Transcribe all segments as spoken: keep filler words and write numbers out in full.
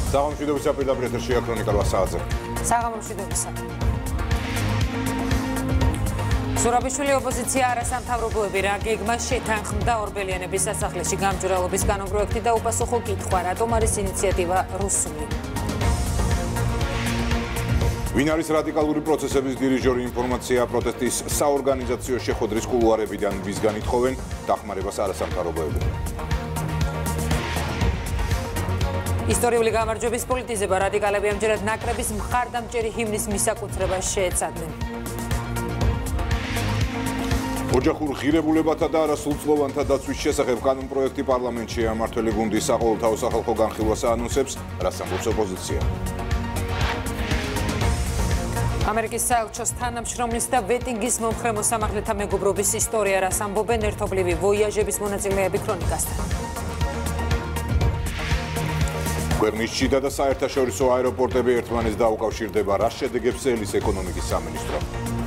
საღამომშვიდობისა პირდაპირ ეთერშია ქრონიკა რვა საათზე. საღამომშვიდობისა. ზურაბიშვილი ოპოზიცია არასამთავრობოები რა გეგმას შეთანხმდა ორბელიანების სასახლეში გამჭვირვალობის კანონპროექტი და უპასუხო კითხვა, რატომ არის ინიციატივა რუსული. ვინ არის რადიკალური პროცესების დირიჟორი? ინფორმაცია პროტესტის საორგანიზაციო შეხვედრის კულუარებიდან ვისგან ითხოვენ დახმარებას არასამთავრობოები. ისტორიული გამარჯვების პოლიტიზება რადიკალები ამჯერად ნაკრების მხარდამჭერი ჰიმნის მისაკუთრებას შეეცადნენ. ოჯახურ ღირებულებათა და არასრულწლოვანთა დაცვის შესახებ კანონპროექტი პარლამენტშია. მმართველი გუნდის საყოველთაო სახალხო განხილვას აანონსებს, რაც ამბობს ოპოზიცია. ამერიკის საელჩოს თანამშრომლის და ვეტინგის მომხრე მოსამართლეთა მეგობრობის ისტორია, რას ამბობენ ერთობლივი ვოიაჟების მონაწილეები ქრონიკასთან. ქვეყნის შიდა და საერთაშორისო აეროპორტები ერთმანეთს დაუკავშირდება. რა შედეგებს ელის ეკონომიკის სამინისტრო?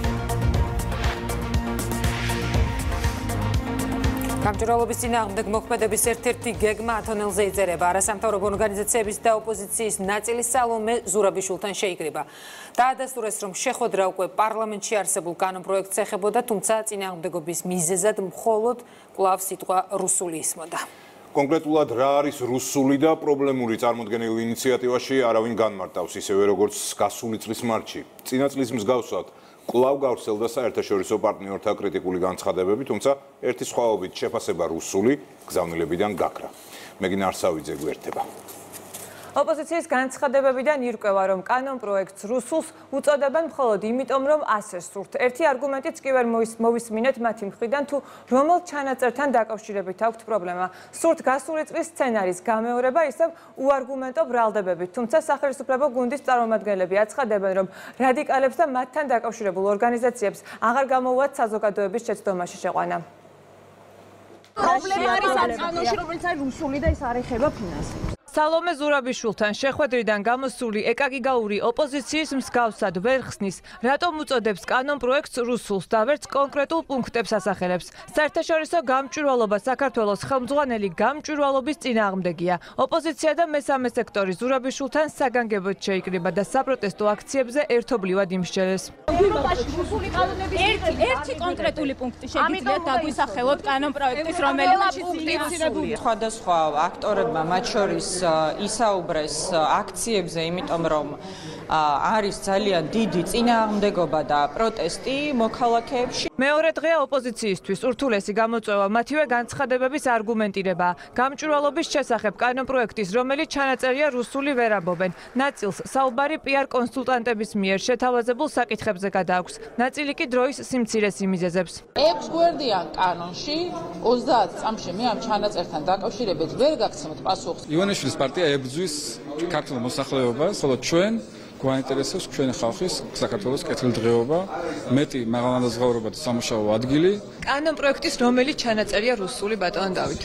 გამჭვირვალობის წინააღმდეგ მოქმედების ერთ-ერთი გეგმა ათონელზე იწერება. არასამთავრობო ორგანიზაციების და ოპოზიციის ნაწილი სალომე ზურაბიშვილთან შეიკრიბა. დაადასტურეს, რომ შეხვედრა უკვე პარლამენტში არსებულ კანონპროექტს ეხებოდა, თუმცა წინააღმდეგობის მიზეზად მხოლოდ კვლავ სიტყვა რუსული ისმოდა. კონკრეტულად რა არის რუსული და პრობლემური წარმოდგენილ ინიციატივაში არავინ განმარტავს, ისევე როგორც გასული წლის მარტში. წინა წლის მსგავსად კვლავ გავრცელდა საერთაშორისო პარტნიორთა კრიტიკული განცხადებები, თუმცა ერთი სხვაობით შეფასება რუსული გზავნილებიდან გაქრა. მეგინ არსავიძე გვერდება. ოპოზიციის განცხადებებიდან ირკვევა, რომ კანონპროექტს რუსულს უწოდებენ მხოლოდ იმიტომ, რომ ასე სურთ. ერთი არგუმენტიც კი ვერ მოვისმინეთ მათი მხრიდან, თუ რომელ ჩანაწერთან დაკავშირებით აქვთ პრობლემა. სურთ გასული წლის სცენარის გამეორება, ისევ უარგუმენტო ბრალდებებით. თუმცა სახელმწიფო გუნდის წარმომადგენლები აცხადებენ, რომ რადიკალებს და მათთან დაკავშირებულ ორგანიზაციებს აღარ გამოუვათ საზოგადოების შეცდომაში შეყვანა. პრობლემა არის ამ კანონში, რომელიც არის რუსული და ის არ ეხება ფინანსებს. სალომე ზურაბიშვილთან შეხვედრიდან გამოსული ეკაგიგაური ოპოზიციის მსგავსად ვერ ხსნის, რატომ უწოდებს კანონპროექტს რუსულს და ვერც კონკრეტულ პუნქტებს ასახელებს. საერთაშორისო გამჭვირვალობა საქართველოს ხელმძღვანელი გამჭვირვალობის წინააღმდეგია. ოპოზიცია და მესამე სექტორი ზურაბიშვილთან საგანგებოდ შეიკრიბა და საპროტესტო აქციებზე ერთობლივად იმსჯელეს. ევროპაში რუსული კანონების ერთი კონკრეტული პუნქტი შეგიძლიათ დაგვისახელოთ კანონპროექტის, რომელიც პუნქტი სხვადასხვა აქტორებმა, მათ შორის ისაუბრეს აქციებზე, იმიტომ რომ არის ძალიან დიდი წინააღმდეგობა და პროტესტი მოქალაქეებში. მეორე დღეა ოპოზიციისთვის ურთულესი გამოწვევა მათივე განცხადებების არგუმენტირება. გამჭვირვალობის შესახებ კანონპროექტის, რომელიც ჩანაწერია რუსული ვერ ამბობენ. ნაწილს საუბარი პიარ კონსულტანტების მიერ შეთავაზებულ საკითხებზე გადააქვს. ნაწილი კი დროის სიმცირეს იმიზეზებს. ექვს გვერდიან კანონში ოცდაათ წამში მე ამ ჩანაწერთან დაკავშირებით ვერ გაგცემთ პასუხს. ივანიშვილის პარტია ებრძვის ქართულ მოსახლეობას, ხოლო ჩვენ გვაინტერესებს ჩვენი ხალხის საქართველოს კეთილდღეობა, მეტი მაღალანაზღაურება და სამუშაო ადგილი. კანონპროექტის რომელი ჩანაწერია რუსული, ბატონ დავით?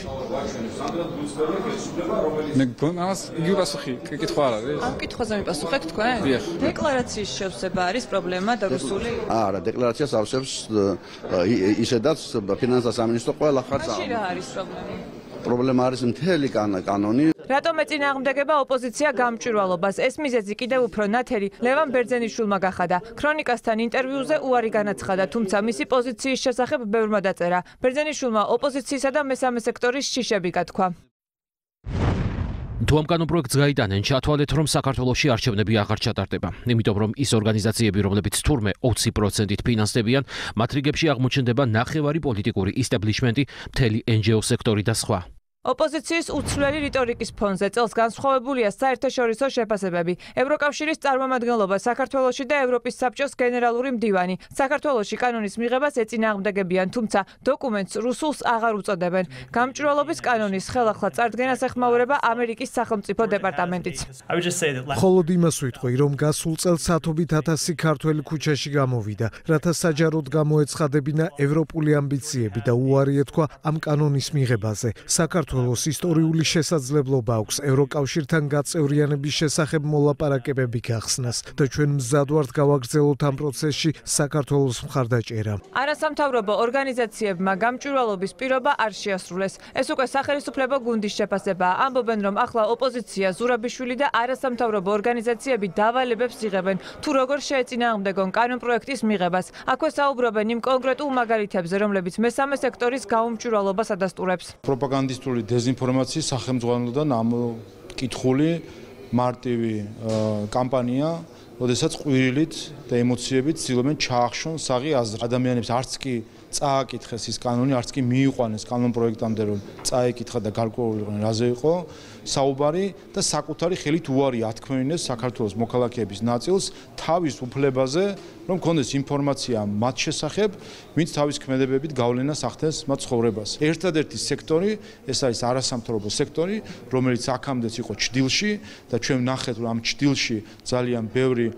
მე ამას იგივე პასუხი კითხვა არ არის? ამ კითხვაზე მიპასუხეთ თქვენ? დიახ. დეკლარაციის შევსება არის პრობლემა და რუსული? არა, დეკლარაციას ავსებს ისედაც ფინანსთა სამინისტრო ყველა ხარს. მაშინ რა არის პრობლემა? პრობლემა არის მთელი კანონი. რატომ ეწინააღმდეგება ოპოზიცია გამჭვირვალობას? ეს მიზეზი კიდევ უფრო ნათელი ლევან ბერძენიშვილმა გახადა. ქრონიკასთან ინტერვიუზე უარი განაცხადა, თუმცა მისი პოზიციის შესახებ ბევრმა დაწერა. ბერძენიშვილმა ოპოზიციისა და მესამე სექტორის შიშები გათქვა. თუ ამ კანონპროექტს გაიტანენ, ჩათვალეთ, რომ საქართველოში არჩევნები აღარ ჩატარდება. იმიტომ რომ ის ორგანიზაციები, რომლებიც თურმე ოცი პროცენტით ფინანსდებიან, მათ რიგებში აღმოჩნდება ნახევარი პოლიტიკური ისტაბლიშმენტი, მთელი εν ჯი ო სექტორი და სხვა. ოპოზიციის უცვლელი რიტორიკის ფონზე წელს განსხვავებულია საერთაშორისო შეფასებები. ევროკავშირის წარმომადგენლობა საქართველოში და ევროპის საბჭოს გენერალური მდივანი საქართველოში კანონის მიღებას ეწინააღმდეგებიან, თუმცა დოკუმენტს რუსულს აღარ უწოდებენ. გამჭვირვალობის კანონის ხელახლა წარდგენას ეხმაურება ამერიკის სახელმწიფო დეპარტამენტიც. მხოლოდ იმას ვიტყვი, რომ გასულ წელს ათობით ათასი ქართველი ქუჩაში გამოვიდა, რათა საჯაროდ გამოეცხადებინა ევროპული ამბიციები და უარი ეთქვა ამ კანონის მიღებაზე. საქართველოს საქართველოს ისტორიული შესაძლებლობა აქვს ევროკავშირთან გაწევრიანების შესახებ მოლაპარაკებები გახსნას და ჩვენ მზად ვართ გავაგრძელოთ ამ პროცესში საქართველოს მხარდაჭერა. არასამთავრობო ორგანიზაციებმა გამჭვირვალობის პირობა არ შეასრულეს. ეს უკვე სახელმწიფო გუნდის შეფასებაა. ამბობენ, რომ ახლა ოპოზიცია, ზურაბიშვილი და არასამთავრობო ორგანიზაციები დავალებებს იღებენ, თუ როგორ შეეწინააღმდეგონ კანონპროექტის მიღებას. აქვე საუბრობენ იმ კონკრეტულ მაგალითებზე, რომლებიც მესამე სექტორის გაუმჭვირვალობას ადასტურებს. პროპაგანდისტული დეზინფორმაციის სახელმძღვანელოდან ამკითხული მარტივი კამპანია, როდესაც ყვირილით და ემოციებით ცდილობენ ჩაახშონ საღი აზრი. ადამიანებს არც კი წააკითხეს ის კანონი, არც კი მიიყვანეს კანონპროექტამდე, რომ წაეკითხა და გარკვეულიყნენ რაზე იყო საუბარი და საკუთარი ხელით უარი ათქმევინეს საქართველოს მოქალაქეების ნაწილს თავის უფლებაზე, რომ კონდეს ინფორმაცია მათ შესახებ, ვინც თავის ქმედებებით გავლენას ახდენს მათ ცხოვრებას. ერთადერთი სექტორი, ეს არის არასამთავრობო სექტორი, რომელიც აქამდეც იყო ჭდილში და ჩვენ ვნახეთ, რომ ამ ჭდილში ძალიან ბევრი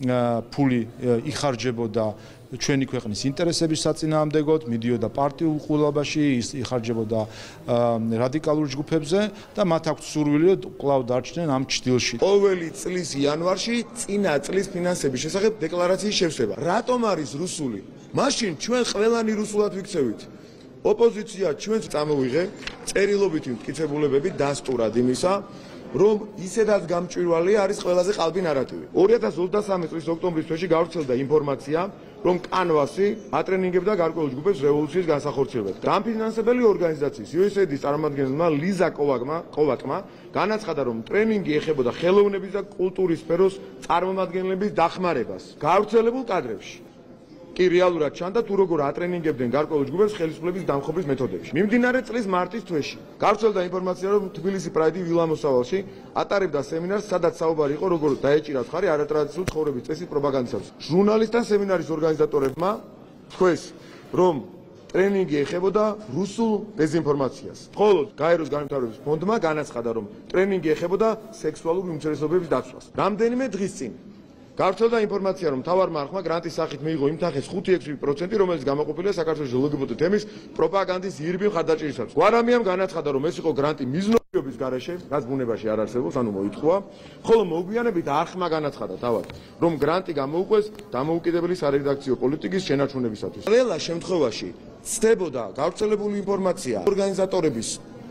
ფული იხარჯებოდა ჩვენი ქვეყნის ინტერესების საწინააღმდეგოდ, მიდიოდა პარტიულ ყურადღებაში, იხარჯებოდა რადიკალურ ჯგუფებზე და მათ აქვს სურვილი კვლავ დარჩნენ ამ ჭდილში. ყოველი წლის იანვარში წინა წლის ფინანსების შესახებ დეკლარაციის შევსება. რატომ არის რუსული? მაშინ ჩვენ ყველანი რუსულად ვიქცევით. ოპოზიცია ჩვენს წამოვიღე წერილობითი მტკიცებულებები დასტურად იმისა, რომ ისედაც გამჭვირვალე არის ყველაზე ყალბი ნარატივი. ორი ათას ოცდასამი წლის ოქტომბრის თვეში გავრცელდა ინფორმაცია, რომ კანვასი ატრენინგებდა გარკვეულ ჯგუფებს რევოლუციის განსახორციელებლად. დამფინანსებელი ორგანიზაციის იუ ეს ეი დის წარმომადგენელმა ლიზა კოვაკმა განაცხადა, რომ ტრენინგი ეხებოდა ხელოვნების და კულტურის სფეროს წარმომადგენლების დახმარებას გავრცელებულ კადრებში. კი რეალურად ჩანდა თუ როგორ ატრენინგებდნენ გარკვეულ ჯგუფებს ხელისუფლების დამხობის მეთოდებში. მიმდინარე წლის მარტის თვეში გავრცელდა ინფორმაცია, რომ თბილისი პრაიდი ვილამოსავალში ატარებდა სემინარს, სადაც საუბარი იყო როგორ დაეჭირა ხარი არატრადიციული ცხოვრების წესის პროპაგანდისას. ჟურნალისტთან სემინარის ორგანიზატორებმა თქვეს, რომ ტრენინგი ეხებოდა რუსულ დეზინფორმაციას. ხოლო გაეროს განვითარების ფონდმა განაცხადა, რომ ტრენინგი ეხებოდა სექსუალური უმცირესობების დაცვას. რამდენიმე დღის წინ გავრცელდა ინფორმაცია, რომ მთავარმა არხმა გრანტის სახით მიიღო იმ თანხის ხუთი ექვსი პროცენტი, რომელიც გამოყოფილია საქართველოს ლგბტ თემის პროპაგანდის ირბი მხარდაჭერისათვის. გვარამიამ განაცხადა, რომ ეს იყო გრანტი მიზნობიობის გარეშე, რაც ბუნებაში არ არსებობს, ანუ მოითხოვა, ხოლო მოგვიანებით არხმა განაცხადა თავად, რომ გრანტი გამოუყვეს დამოუკიდებელი სარედაქციო პოლიტიკის შენარჩუნებისათვის. ყველა შემთხვევაში ცდებოდა გავრცელებული ინფორმაცია ორგანიზატორების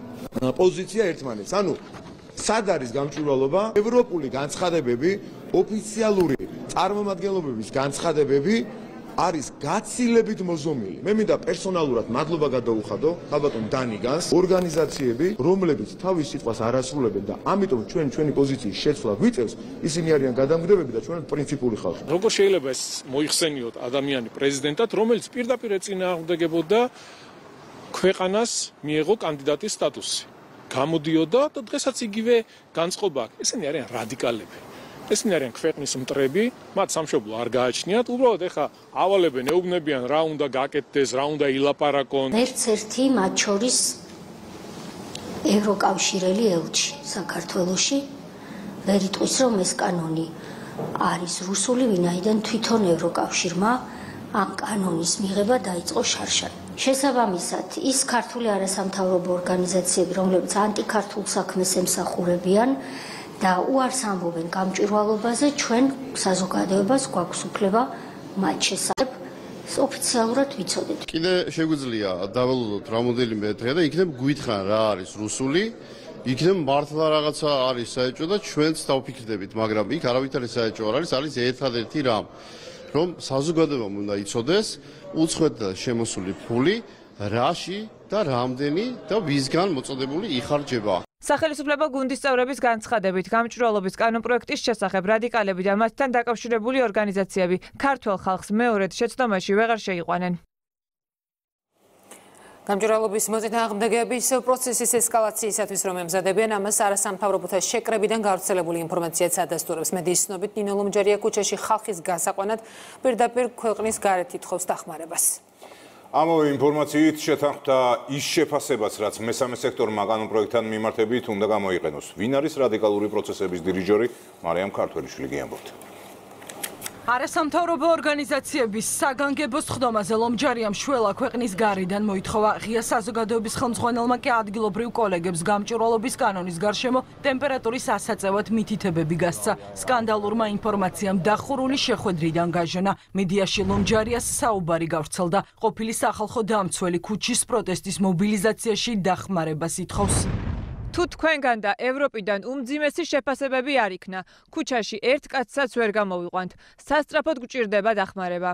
პოზიცია ერთმანეთს, ანუ სად არის გამჭვირვალობა? ევროპული განცხადებები, ოფიციალური წარმომადგენლობების განცხადებები არის გაცილებით მოზომილი. მე მინდა პერსონალურად მადლობა გადაუხადო ხალბატონ დანიგანს, ორგანიზაციები, რომლებიც თავის სიტყვას არ ასრულებენ და ამიტომ ჩვენ ჩვენი პოზიციის შეცვლა გვიწევს, ისინი არიან გადამგდებები და ჩვენ პრინციპული ხალხი. როგორ შეიძლება ეს მოიხსენიოთ ადამიანი პრეზიდენტად, რომელიც პირდაპირ ეწინააღმდეგებოდა ქვეყანას მიეღო კანდიდატის სტატუსი. გამოდიოდა და დღესაც იგივე განწყობა აქვს. ესენი არიან რადიკალები. ესენი არიან ქვეყნის მტრები, მათ სამშობლო არ გააჩნიათ, უბრალოდ ეხა ავალებენ, ეუბნებიან რა უნდა გაკეთდეს, რა უნდა ილაპარაკონ. ერთ-ერთი მათ შორის ევროკავშირელი ელჩი საქართველოში ვერ იტყვის, რომ ეს კანონი არის რუსული, ვინაიდან თვითონ ევროკავშირმა ამ კანონის მიღება დაიწყო შარშან. შესაბამისად, ის ქართული არასამთავრობო ორგანიზაციები, რომლებიც ანტიქართულ საქმეს ემსახურებიან და უარს ამბობენ გამჭვირვალობაზე, ჩვენ საზოგადოებას გვაქვს უფლება მათ შესახებ ოფიციალურად ვიცოდეთ. კიდე შეგვიძლია დავალოდოთ რამოდენიმე დღე და იქნებ გვითხრან რა არის რუსული, იქნებ მართლა რაღაცა არის საეჭვო და ჩვენც დავფიქრდებით, მაგრამ იქ არავითარი საეჭვო არ არის, არის ერთადერთი რამ, რომ საზოგადოებამ უნდა იცოდეს უცხოეთ შემოსული ფული რაში და რამდენი და ვისგან მოწოდებული იხარჯება. სახელმწიფო გუნდის წევრების განცხადებით, გამჭვირვალობის კანონპროექტის შესახებ რადიკალები და მათთან დაკავშირებული ორგანიზაციები ქართველ ხალხს მეორედ შეცდომაში ვეღარ შეიყვანენ. გამჭვირვალობის მოწინააღმდეგეები ისევ პროცესის ესკალაციისათვის რომ ემზადებიან, ამას არასამთავრობოთა შეკრებიდან გავრცელებული ინფორმაციაც ადასტურებს. მედიის ცნობით, ნინო ლომჯარია ქუჩაში ხალხის გასაყვანად პირდაპირ ქვეყნის გარეთ ითხოვს დახმარებას. ამავე ინფორმაციით შეთანხმდა ის შეფასებაც, რაც მესამე სექტორმა კანონპროექტთან მიმართებით უნდა გამოიყენოს. ვინ არის რადიკალური პროცესების დირიჟორი? მარიამ ქართველიშვილი გიამბობთ. არასამთავრობო ორგანიზაციების საგანგებოს ხდომაზე ლომჯარიამ შველა ქვეყნის გარიდან მოითხოვა ღია საზოგადოების ხელმძღვანელმა კი ადგილობრივ კოლეგებს გამჭვირვალობის კანონის გარშემო ტემპერატურის ასაწევად მითითებები გასცა. სკანდალურმა ინფორმაციამ დახურული შეხვედრიდან გაჟონა. მედიაში ლომჯარიას საუბარი გავრცელდა. ყოფილი სახალხო დამცველი ქუჩის პროტესტის მობილიზაციაში დახმარებას ითხოვს. თუ თქვენგან და ევროპიდან უმძიმესი შეფასებები არ იქნა, ქუჩაში ერთ კაცსაც ვერ გამოვიყვანთ. სასწრაფოდ გვჭირდება დახმარება.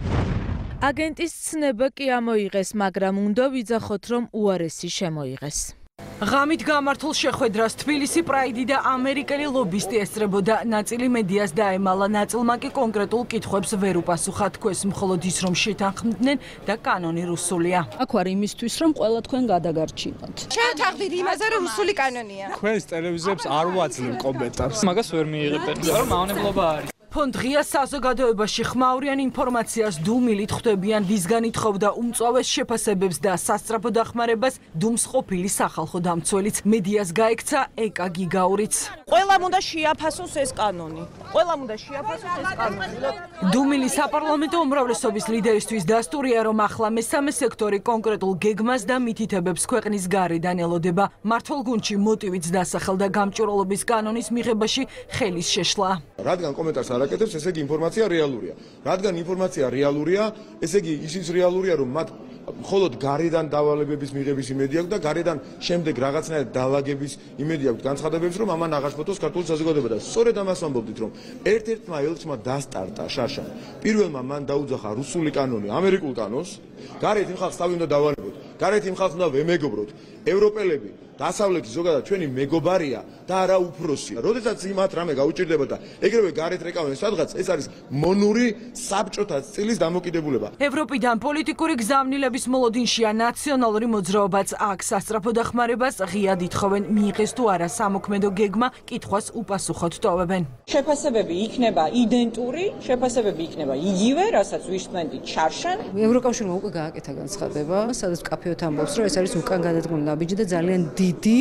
აგენტის ცნება კი ამოიღეს, მაგრამ უნდა ვიძახოთ, რომ უარესი შემოიღეს. ღამით გამართულ შეხვედრას თბილისი პრაიდი და ამერიკელი ლობისტი ესწრებოდა. ნაწილი მედიას დაემალა, ნაწილმა კი კონკრეტულ კითხვებს ვერ უპასუხა. თქვენს მხოლოდ ის, რომ შეთანხმდნენ და კანონი რუსულია. აქ ვარ იმისთვის, რომ ყველა თქვენ გადაგარჩინოთ. ჩვენ თახდით იმაზე, რომ რუსული კანონია. თქვენს ტელევიზიებს არ ვაძლევ კომენტარს. მაგას ვერ მიიღებენ. რომ მავნებლობა არის. ფონდ ღია საზოგადოებაში ხმაურიან ინფორმაციას დუმილით ხვდებიან, ვისგან ითხოვდა უმწვავეს შეფასებებს და სასწრაფო დახმარებას დუმს ყოფილი სახალხო დამცველიც. მედიას გაექცა ეკა გიგაურიც. ყველამ უნდა შეაფასოს ეს კანონი. ყველამ უნდა შეაფასოს ეს კანონი. დუმილი საპარლამენტო უმრავლესობის ლიდერისთვის დასტურია, რომ ახლა მესამე სექტორი კონკრეტულ გეგმას და მითითებებს ქვეყნის გარედან ელოდება. მართლ გუნდში მოტივიც დასახელდა გამჭვირვალობის კანონის მიღებაში ხელის შეშლა. რადგან კომენტარს აკეთებს, ესე იგი ინფორმაცია რეალურია. რადგან ინფორმაცია რეალურია, ესე იგი ისიც რეალურია, რომ მათ მხოლოდ გარედან დავალებების მიღების იმედი აქვს და გარედან შემდეგ რაღაცნაირად დაალაგების იმედი აქვს განცხადებებს, რომ ამან აღარ ფოტოს ქართული საზოგადოება და სწორედ ამას ვამბობდით, რომ ერთ-ერთმა ელჩმა დასტარტა შარშან. პირველმა მან დაუძახა რუსული კანონი ამერიკულ კანონს, გარეთ იმ ხალხს თავი უნდა დავალებოთ, გარეთ იმ ხალხს უნდა ვემეგობროთ. ევროპელები დასავლეთი ზოგადად ჩვენი მეგობარია და არა უფროსი. როდესაც იმათ რამე გაუჭირდება და ეგრევე გარეთ რეკავენ სადღაც, ეს არის მონური საბჭოთა წილის დამოკიდებულება. ევროპიდან პოლიტიკური გზავნილების მოლოდინშია ნაციონალური მოძრაობაც. აქ სასწრაფო დახმარებას ღიად ითხოვენ, მიიღეს თუ არა სამოქმედო გეგმა, კითხვას უპასუხოდ ტოვებენ. შეფასებები იქნება იდენტური, შეფასებები იქნება იგივე, რასაც ვისმენდით შარშან. ევროკავშირმა უკვე გააკეთა განცხადება, სადაც კაფეოთ ამბობს, რომ ეს არის უკან გადადგმული ნაბიჯი და ძალიან დიდი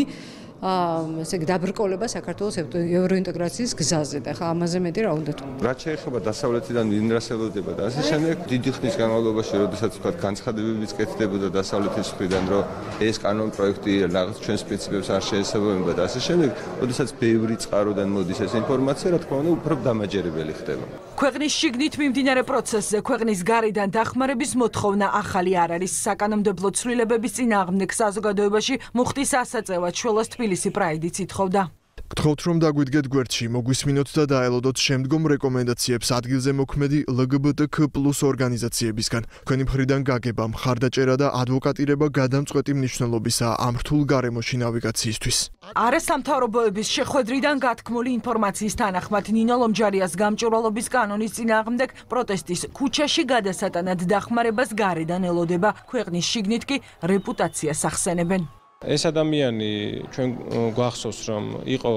ესე იგი დაბრკოლება საქართველოს ევროინტეგრაციის გზაზე და ხა ამაზე მეტი რა უნდა თქვა. რაც შეეხება დასავლეთიდან ინდუსტრიალიზება და ასე შემდეგ, დიდი ხნის განმავლობაში, როდესაც თქვა განცხადებებიც კეთდებოდა დასავლეთის მხრიდან, რომ ეს კანონ პროექტი რაღაც ჩვენს პრინციპებს არ შეესაბამება და ასე შემდეგ, როდესაც ბევრი წყაროდან მოდის ეს ინფორმაცია, რა თქმა უნდა, უფრო დამაჯერებელი ხდება. ქვეყნის შიგნით მიმდინარე პროცესზე ქვეყნის გარედან დახმარების მოთხოვნა ახალი არ არის. საკანონმდებლო ცვლილებების წინააღმდეგ საზოგადოებაში მუხტის ასაწევად შველას თბილისი პრაიდიც ითხოვდა. გთხოვთ, რომ დაგვიდგეთ გვერდში, მოგვისმინოთ და დაელოდოთ შემდგომ რეკომენდაციებს ადგილზე მოქმედი ელ გი ბი ტი კ პლუს ორგანიზაციებისგან. თქვენი მხრიდან გაგება, მხარდაჭერა და ადვოკატირება გადამწყვეტი მნიშვნელობისაა ამ რთულ გარემოში ნავიგაციისთვის. არასამთავრობოების შეხვედრიდან გათქმული ინფორმაციის თანახმად ნინო ლომჯარიას გამჭვირვალობის კანონის წინააღმდეგ პროტესტის ქუჩაში გადასატანად დახმარებას გარედან ელოდება. ქვეყნის შიგნით კი რეპუტაციას ახსენებენ. ეს ადამიანი ჩვენ გვახსოვს, რომ იყო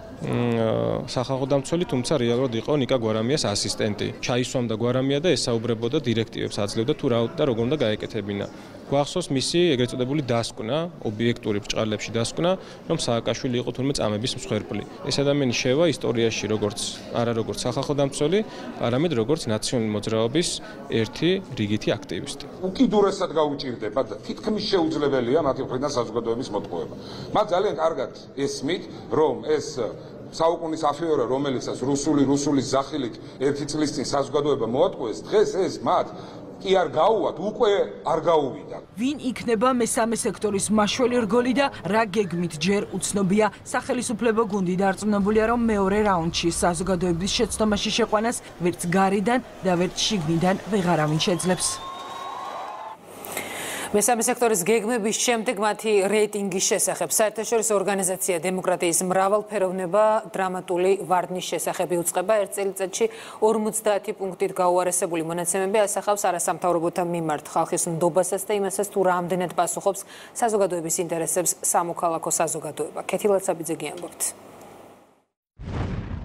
სახალხო დამცველი, თუმცა რეალურად იყო ნიკა გვარამიას ასისტენტი. ჩაისვამდა გვარამია და ესაუბრებოდა დირექტივებს, აძლევდა თუ რა და როგორ უნდა გაეკეთებინა. გვახსოვს მისი ეგრეთ წოდებული დასკვნა, ობიექტური ბრჭყალებში დასკვნა, რომ სააკაშვილი იყო თურმე წამების მსხვერპლი. ეს ადამიანი შევა ისტორიაში როგორც არა როგორც სახალხო დამცველი, არამედ როგორც ნაციონალური მოძრაობის ერთი რიგითი აქტივისტი. უკიდურესად გაუჭირდება და თითქმის შეუძლებელია მათი მხრიდან საზოგადოების მოტყუება. მათ ძალიან კარგად ესმით, რომ ეს საუკუნის აფეორა, რომელიცაც რუსული რუსული ზახილით ერთი წლის წინ საზოგადოება მოატყუეს, დღეს ეს მათ კი არ გაუვათ, უკვე არ გაუვიდა. ვინ იქნება მესამე სექტორის მაშველი რგოლი და რა გეგმით ჯერ უცნობია. სახელისუფლებო გუნდი დარწმუნებულია, რომ მეორე რაუნდში საზოგადოების შეცდომაში შეყვანას ვერც გარედან და ვერც შიგნიდან ვეღარავინ შეძლებს. მესამე სექტორის გეგმების შემდეგ მათი რეიტინგის შესახებ საერთაშორისო ორგანიზაცია დემოკრატიის მრავალფეროვნება დრამატული ვარდნის შესახებ იუწყება. ერთ წელიწადში ორმოცდაათი პუნქტით გაუარესებული მონაცემები ასახავს არასამთავრობოთა მიმართ ხალხის ნდობასაც და იმასაც, თუ რამდენად პასუხობს საზოგადოების ინტერესებს სამოქალაქო საზოგადოება. ქეთი ლაცაბიძე გიამბობთ.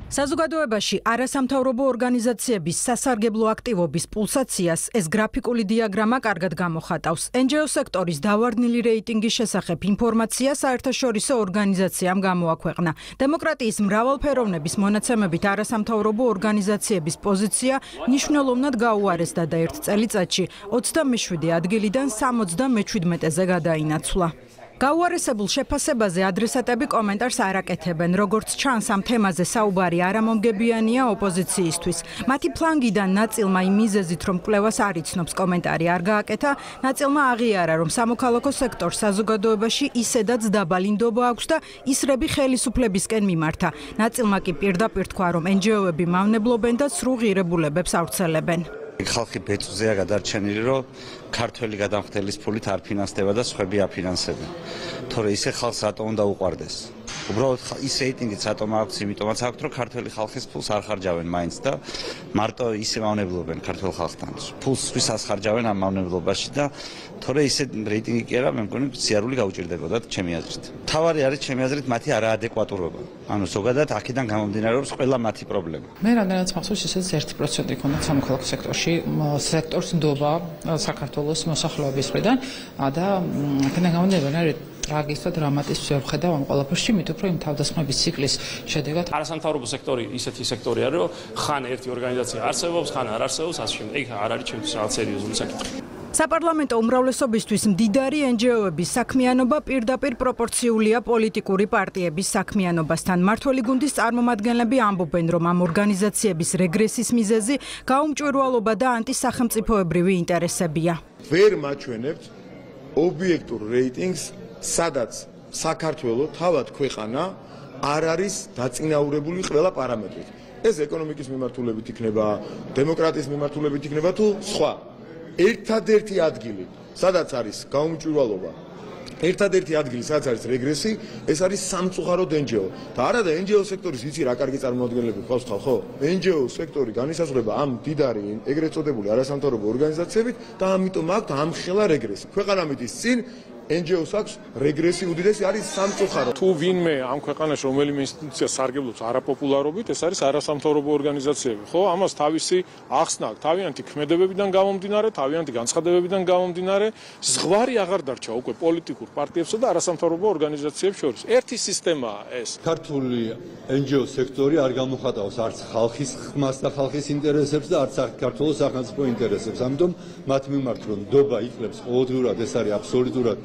საზოგადოებაში არასამთავრობო ორგანიზაციების სასარგებლო აქტივობის პულსაციას ეს გრაფიკული დიაგრამა კარგად გამოხატავს. En G O სექტორის დავარდნილი რეიტინგის შესახებ ინფორმაცია საერთაშორისო ორგანიზაციამ გამოაქვეყნა. დემოკრატიის მრავალფეროვნების მონაცემებით არასამთავრობო ორგანიზაციების პოზიცია მნიშვნელოვნად გაუარესდა და ერთ წელიწადში ოცდამეშვიდე ადგილიდან სამოცდამეჩვიდმეტეზე გადაინაცვლა. გაუარესებულ შეფასებაზე ადრესატები კომენტარს არ აკეთებენ. როგორც ჩანს, ამ თემაზე საუბარი არამომგებიანია ოპოზიციისთვის. მათი ფლანგიდან ნაწილმა იმ მიზეზით, რომ კვლევას არ იცნობს, კომენტარი არ გააკეთა, ნაწილმა აღიარა, რომ სამოქალაქო სექტორს საზოგადოებაში ისედაც დაბალი ნდობა აქვს და ისრები ხელისუფლებისკენ მიმართა. ნაწილმა კი პირდაპირ თქვა, რომ En G O-ები მავნებლობენ და სრულ ღირებულებებს ავრცელებენ. ხალხი ბეწვზეა გადარჩენილი, რომ ქართველი გადამხდელის ფულით არ ფინანსდება და სხვები აფინანსებენ. თორე ისე ხალხს რატო უნდა უყვარდეს? უბრალოდ ის რეიტინგიც რატომ აქვს, იმიტომაც აქვს, რომ ქართველი ხალხის ფულს არ ხარჯავენ მაინც და მარტო ისე მავნებლობენ ქართველ ხალხთან. ფულს ვის ასხარჯავენ ამ მავნებლობაში და თორე ისე რეიტინგი კი არა, მე მგონი სიარული გაუჭირდებოდათ ჩემი აზრით. თავარი არის ჩემი აზრით მათი არაადეკვატურობა. ანუ ზოგადად აქედან გამომდინარეობს ყველა მათი პრობლემა. მე რამდენიც მახსოვს, ისედაც ერთი პროცენტი ქონდა სამოქალაქო სექტორში, სექტორს ნდობა საქართველოს მოსახლეობის მხრიდან და აქედან გამომდინარე ტრაგის და დრამატის ვხედავ ამ ყველაფერში, მით უფრო იმ თავდასხმების ციკლის შედეგად არასამთავრობო სექტორი ისეთი სექტორია, რომ ხან ერთი ორგანიზაცია არსებობს, ხან არ არსებობს, ასე შემდეგ. ეგ არ არის ჩემთვის რაღაც სერიოზული საკითხი. საპარლამენტო უმრავლესობისთვის მდიდარი En G O-ების საქმიანობა პირდაპირ პროპორციულია პოლიტიკური პარტიების საქმიანობასთან. მართველი გუნდის წარმომადგენლები ამბობენ, რომ ამ ორგანიზაციების რეგრესის მიზეზი გაუმჭვირვალობა და ანტისახელმწიფოებრივი ინტერესებია. ვერ მაჩვენებთ ობიექტურ რეიტინგს, სადაც საქართველოს თავად ქვეყანა არ არის დაწინაურებული ყველა პარამეტრით. ეს ეკონომიკის მიმართულებით იქნება, დემოკრატიის მიმართულებით იქნება თუ სხვა. ერთადერთი ადგილი, სადაც არის გაუმჭვირვალობა, ერთადერთი ადგილი, სადაც არის რეგრესი, ეს არის სამწუხაროდ En G O. და არა და En G O სექტორის იცი რა კარგი წარმომადგენლები ყავს ხო? En G O სექტორი განისაზღვრება ამ დიდარი ეგრეთ წოდებული არასამთავრობო ორგანიზაციებით და ამიტომ აქვს ამხელა რეგრესი. ქვეყანამიტის წინ En G O-ს აქვს რეგრესი უდიდესი არის სამწუხარო. თუ ვინმე ამ ქვეყანაში რომელიმე ინსტიტუცია სარგებლობს არაპოპულარობით, ეს არის არასამთავრობო ორგანიზაციები, ხო? ამას თავისი ახსნა აქვს, თავიანთი ქმედებებიდან გამომდინარე, თავიანთი განცხადებებიდან გამომდინარე, ზღვარი აღარ დარჩა უკვე პოლიტიკურ პარტიებსა და არასამთავრობო ორგანიზაციებს შორის. ერთი სისტემაა ეს. ქართული En G O სექტორი არ გამოხატავს არც ხალხის ხმას და ხალხის ინტერესებს და არც საქართველოს სახელმწიფო ინტერესებს. ამიტომ მათ მიმართ რომ ნდობა იკვლევს ყოველდღიურად, ეს არის აბსოლუტურად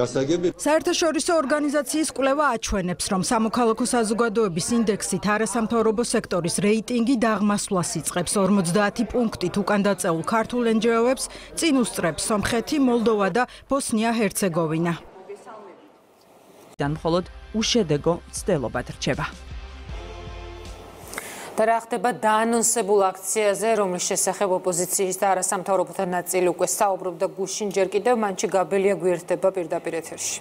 საერთაშორისო ორგანიზაციის კვლევა აჩვენებს, რომ სამოქალაქო საზოგადოების ინდექსით არასამთავრობო სექტორის რეიტინგი დაღმასვლას იწყებს. ორმოცდაათი პუნქტით უკან დაწეულ ქართულ En G O-ებს წინ უსწრებს სომხეთი, მოლდოვა და ბოსნია-ჰერცეგოვინა. მხოლოდ უშედეგო მცდელობად რჩება. და რა ხდება დაანონსებულ აქციაზე, რომლის შესახებ ოპოზიციის და არასამთავრობოთა ნაწილი უკვე საუბრობდა გუშინ, ჯერ კიდევ მანჩი გაბელია გვერდება პირდაპირ ეთერში.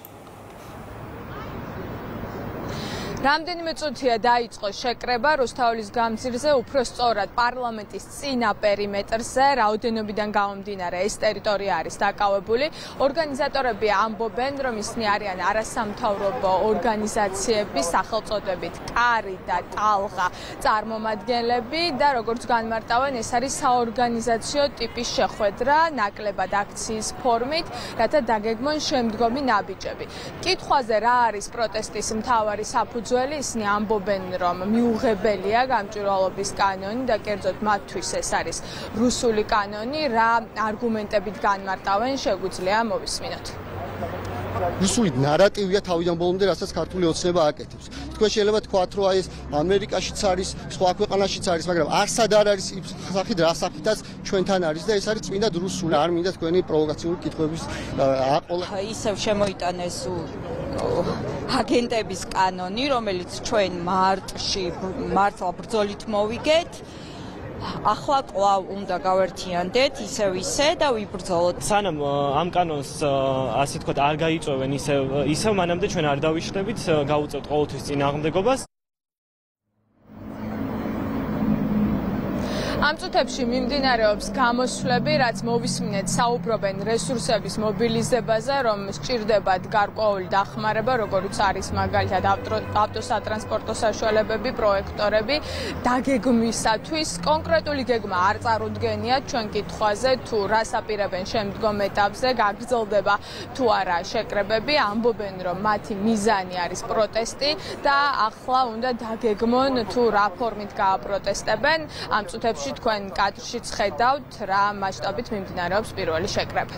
რამდენიმე წუთია დაიწყო შეკრება რუსთაველის გამზირზე, უფრო სწორად პარლამენტის წინა პერიმეტრზე, რაოდენობიდან გამომდინარე ეს ტერიტორია არის დაკავებული. ორგანიზატორები ამბობენ, რომ ისინი არიან არასამთავრობო ორგანიზაციების სახელწოდებით კარი და ტალღა წარმომადგენლები და როგორც განმარტავენ, ეს არის საორგანიზაციო ტიპის შეხვედრა, ნაკლებად აქციის ფორმით, რათა დაგეგმონ შემდგომი ნაბიჯები. კითხვაზე რა არის პროტესტის მთავარი საფუძველი, ისინი ამბობენ, რომ მიუღებელია გამჭვირვალობის კანონი და კერძოდ მათთვის ეს არის რუსული კანონი, რა არგუმენტებით განმარტავენ, შეგვიძლია მოვისმინოთ. რუსული ნარატივია თავიდან ბოლომდე, რასაც ქართული ოცნება აკეთებს. თქვენ შეიძლება თქვათ, რომ აი ეს ამერიკაშიც არის, სხვა ქვეყანაშიც არის, მაგრამ არსად არ არის ის სახით, რა სახითაც ჩვენთან არის და ეს არის წმინდად რუსული, არ მინდა თქვენი პროვოკაციული კითხვების აყოლა. ისევ შემოიტანეს აგენტების კანონი, რომელიც ჩვენ მარტში მართლა ბრძოლით მოვიგეთ. ახლა კვლავ უნდა გავერთიანდეთ ისევ ისე და ვიბრძოლოთ. სანამ ამ კანონს ასე თქვა არ გაიწვევენ ისევ ისევ მანამდე ჩვენ არ დავიშლებით, გავუწევთ ყოველთვის წინააღმდეგობას. ამ წუთებში მიმდინარეობს გამოსვლები, რაც მოვისმინეთ საუბრობენ რესურსების მობილიზებაზე, რომ სჭირდებათ გარკვეული დახმარება, როგორც არის მაგალითად ავტოსატრანსპორტო საშუალებები, პროექტორები, დაგეგმვისათვის. კონკრეტული გეგმა არ წარუდგენიათ ჩვენ კითხვაზე, თუ რას აპირებენ შემდგომ ეტაპზე, გაგრძელდება თუ არა შეკრებები, ამბობენ, რომ მათი მიზანი არის პროტესტი და ახლა უნდა დაგეგმონ თუ რა ფორმით გააპროტესტებენ. ამ წუთებში თქვენ კადრშიც ხედავთ რა მასშტაბით მიმდინარეობს პირველი შეკრება.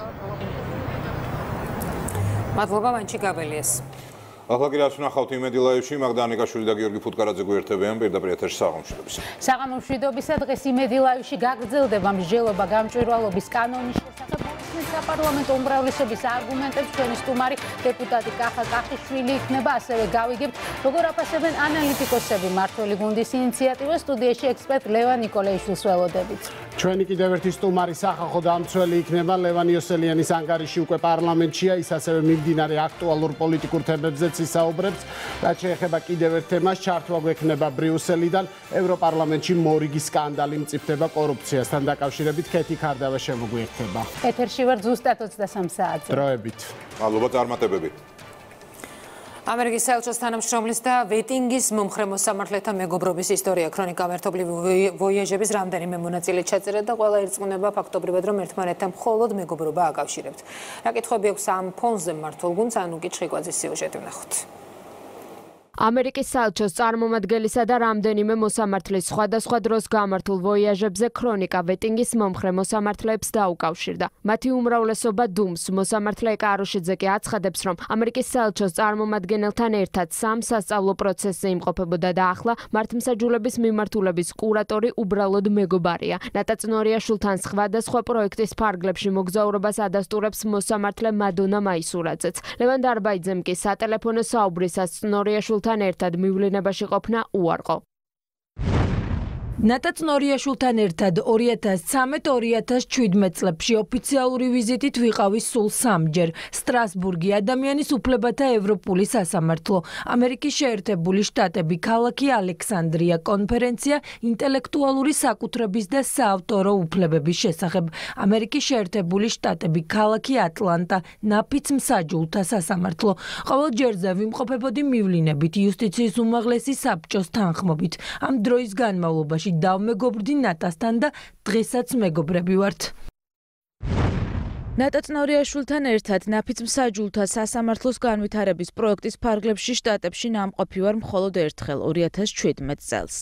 მადლობა მანჩი გაბელიეს. ახლა კი რაც ვნახავთ იმედი ლაივში, მაგდა ანიკაშვილი და გიორგი ფუტკარაძე გვერდებიან პირდაპირ ეთერში საღამოშვიდობის. საღამოშვიდობისა დღეს იმედი ლაივში გაგრძელდება მსჯელობა გამჭვირვალობის კანონის შესახებ. საპარლამენტო უმრავლესობის არგუმენტებს ჩვენი სტუმარი დეპუტატი კახა კახიშვილი იქნება, ასევე გავიგებთ, როგორ აფასებენ ანალიტიკოსები მართველი გუნდის ინიციატივას. სტუდიაში ექსპერტ ლევან ნიკოლაიშვილს ველოდებით. ჩვენი კიდევ ერთი სტუმარი სახალხო დამცველი იქნება, ლევან იოსელიანის ანგარიში უკვე პარლამენტშია, ის ასევე მიმდინარე აქტუალურ პოლიტიკურ თემებზეც ისაუბრებს. რაც შეეხება კიდევ ერთ თემას, ჩართვა გვექნება ბრიუსელიდან, ევროპარლამენტში მორიგი სკანდალი მწიფდება კორუფციასთან დაკავშირებით. ქეთი ქარდავა შემოგვიერთება. ეთერში ვარ ზუსტად ოცდასამ საათზე. დროებით. მადლობა წარმატებებით. ამერიკის საელჩოს თანამშრომლის და ვეტინგის მომხრე მოსამართლეთა მეგობრობის ისტორია ქრონიკა ერთობლივი ვოიაჟების რამდენიმე მონაწილე ჩაწერა და ყველა ირწმუნება ფაქტობრივად რომ ერთმანეთთან მხოლოდ მეგობრობა აკავშირებთ. რა კითხვები აქვს ამ ფონზე მმართველ გუნდს, ანუკი ჩხიკვაძის სიუჟეტი ვნახოთ. ამერიკის საელჩოს წარმომადგენლისა და რამდენიმე მოსამართლის სხვადასხვა დროს გამართულ ვოიაჟებზე ქრონიკა ვეტინგის მომხრე მოსამართლეებს დაუკავშირდა. მათი უმრავლესობა დუმს, მოსამართლე კაროშიძე კი აცხადებს, რომ ამერიკის საელჩოს წარმომადგენელთან ერთად სამ სასწავლო პროცესზე იმყოფებოდა და ახლა მართლმსაჯულების მიმართულების კურატორი უბრალოდ მეგობარია. ნატაწნორიაშვილთან სხვადასხვა პროექტის ფარგლებში მოგზაურობას ადასტურებს მოსამართლე მადონა მაისურაძეც. ლევან დარბაიძემ კი სატელეფონო საუბრისას წნორიაშვილ თან ერთად მივლინებაში ყოფნა უარყო. ნატაწნორიაშვილთან ერთად ორი ათას ცხრამეტ ორი ათას შვიდმეტ წლებში ოფიციალური ვიზიტით ვიყავი სულ სამჯერ. სტრასბურგი, ადამიანის უფლებათა ევროპული სასამართლო, ამერიკის შეერთებული შტატები, ქალაქი ალექსანდრია, კონფერენცია ინტელექტუალური საკუთრების და საავტორო უფლებების შესახებ, ამერიკის შეერთებული შტატები, ქალაქი ატლანტა, ნაფიც მსაჯულთა სასამართლო. ყოველ ჯერზე ვიმყოფებოდი მივლინებით იუსტიციის უმაღლესი საბჭოს თანხმობით. ამ დროის განმავლობაში დავმეგობრდი ნატასთან და დღესაც მეგობრები ვართ. ნატაწნორიაშვილთან ერთად ნაფიც მსაჯულთა სასამართლოს განვითარების პროექტის ფარგლებში შტატებში ნამყოფი ვარ მხოლოდ ერთხელ ორი ათას შვიდმეტ წელს.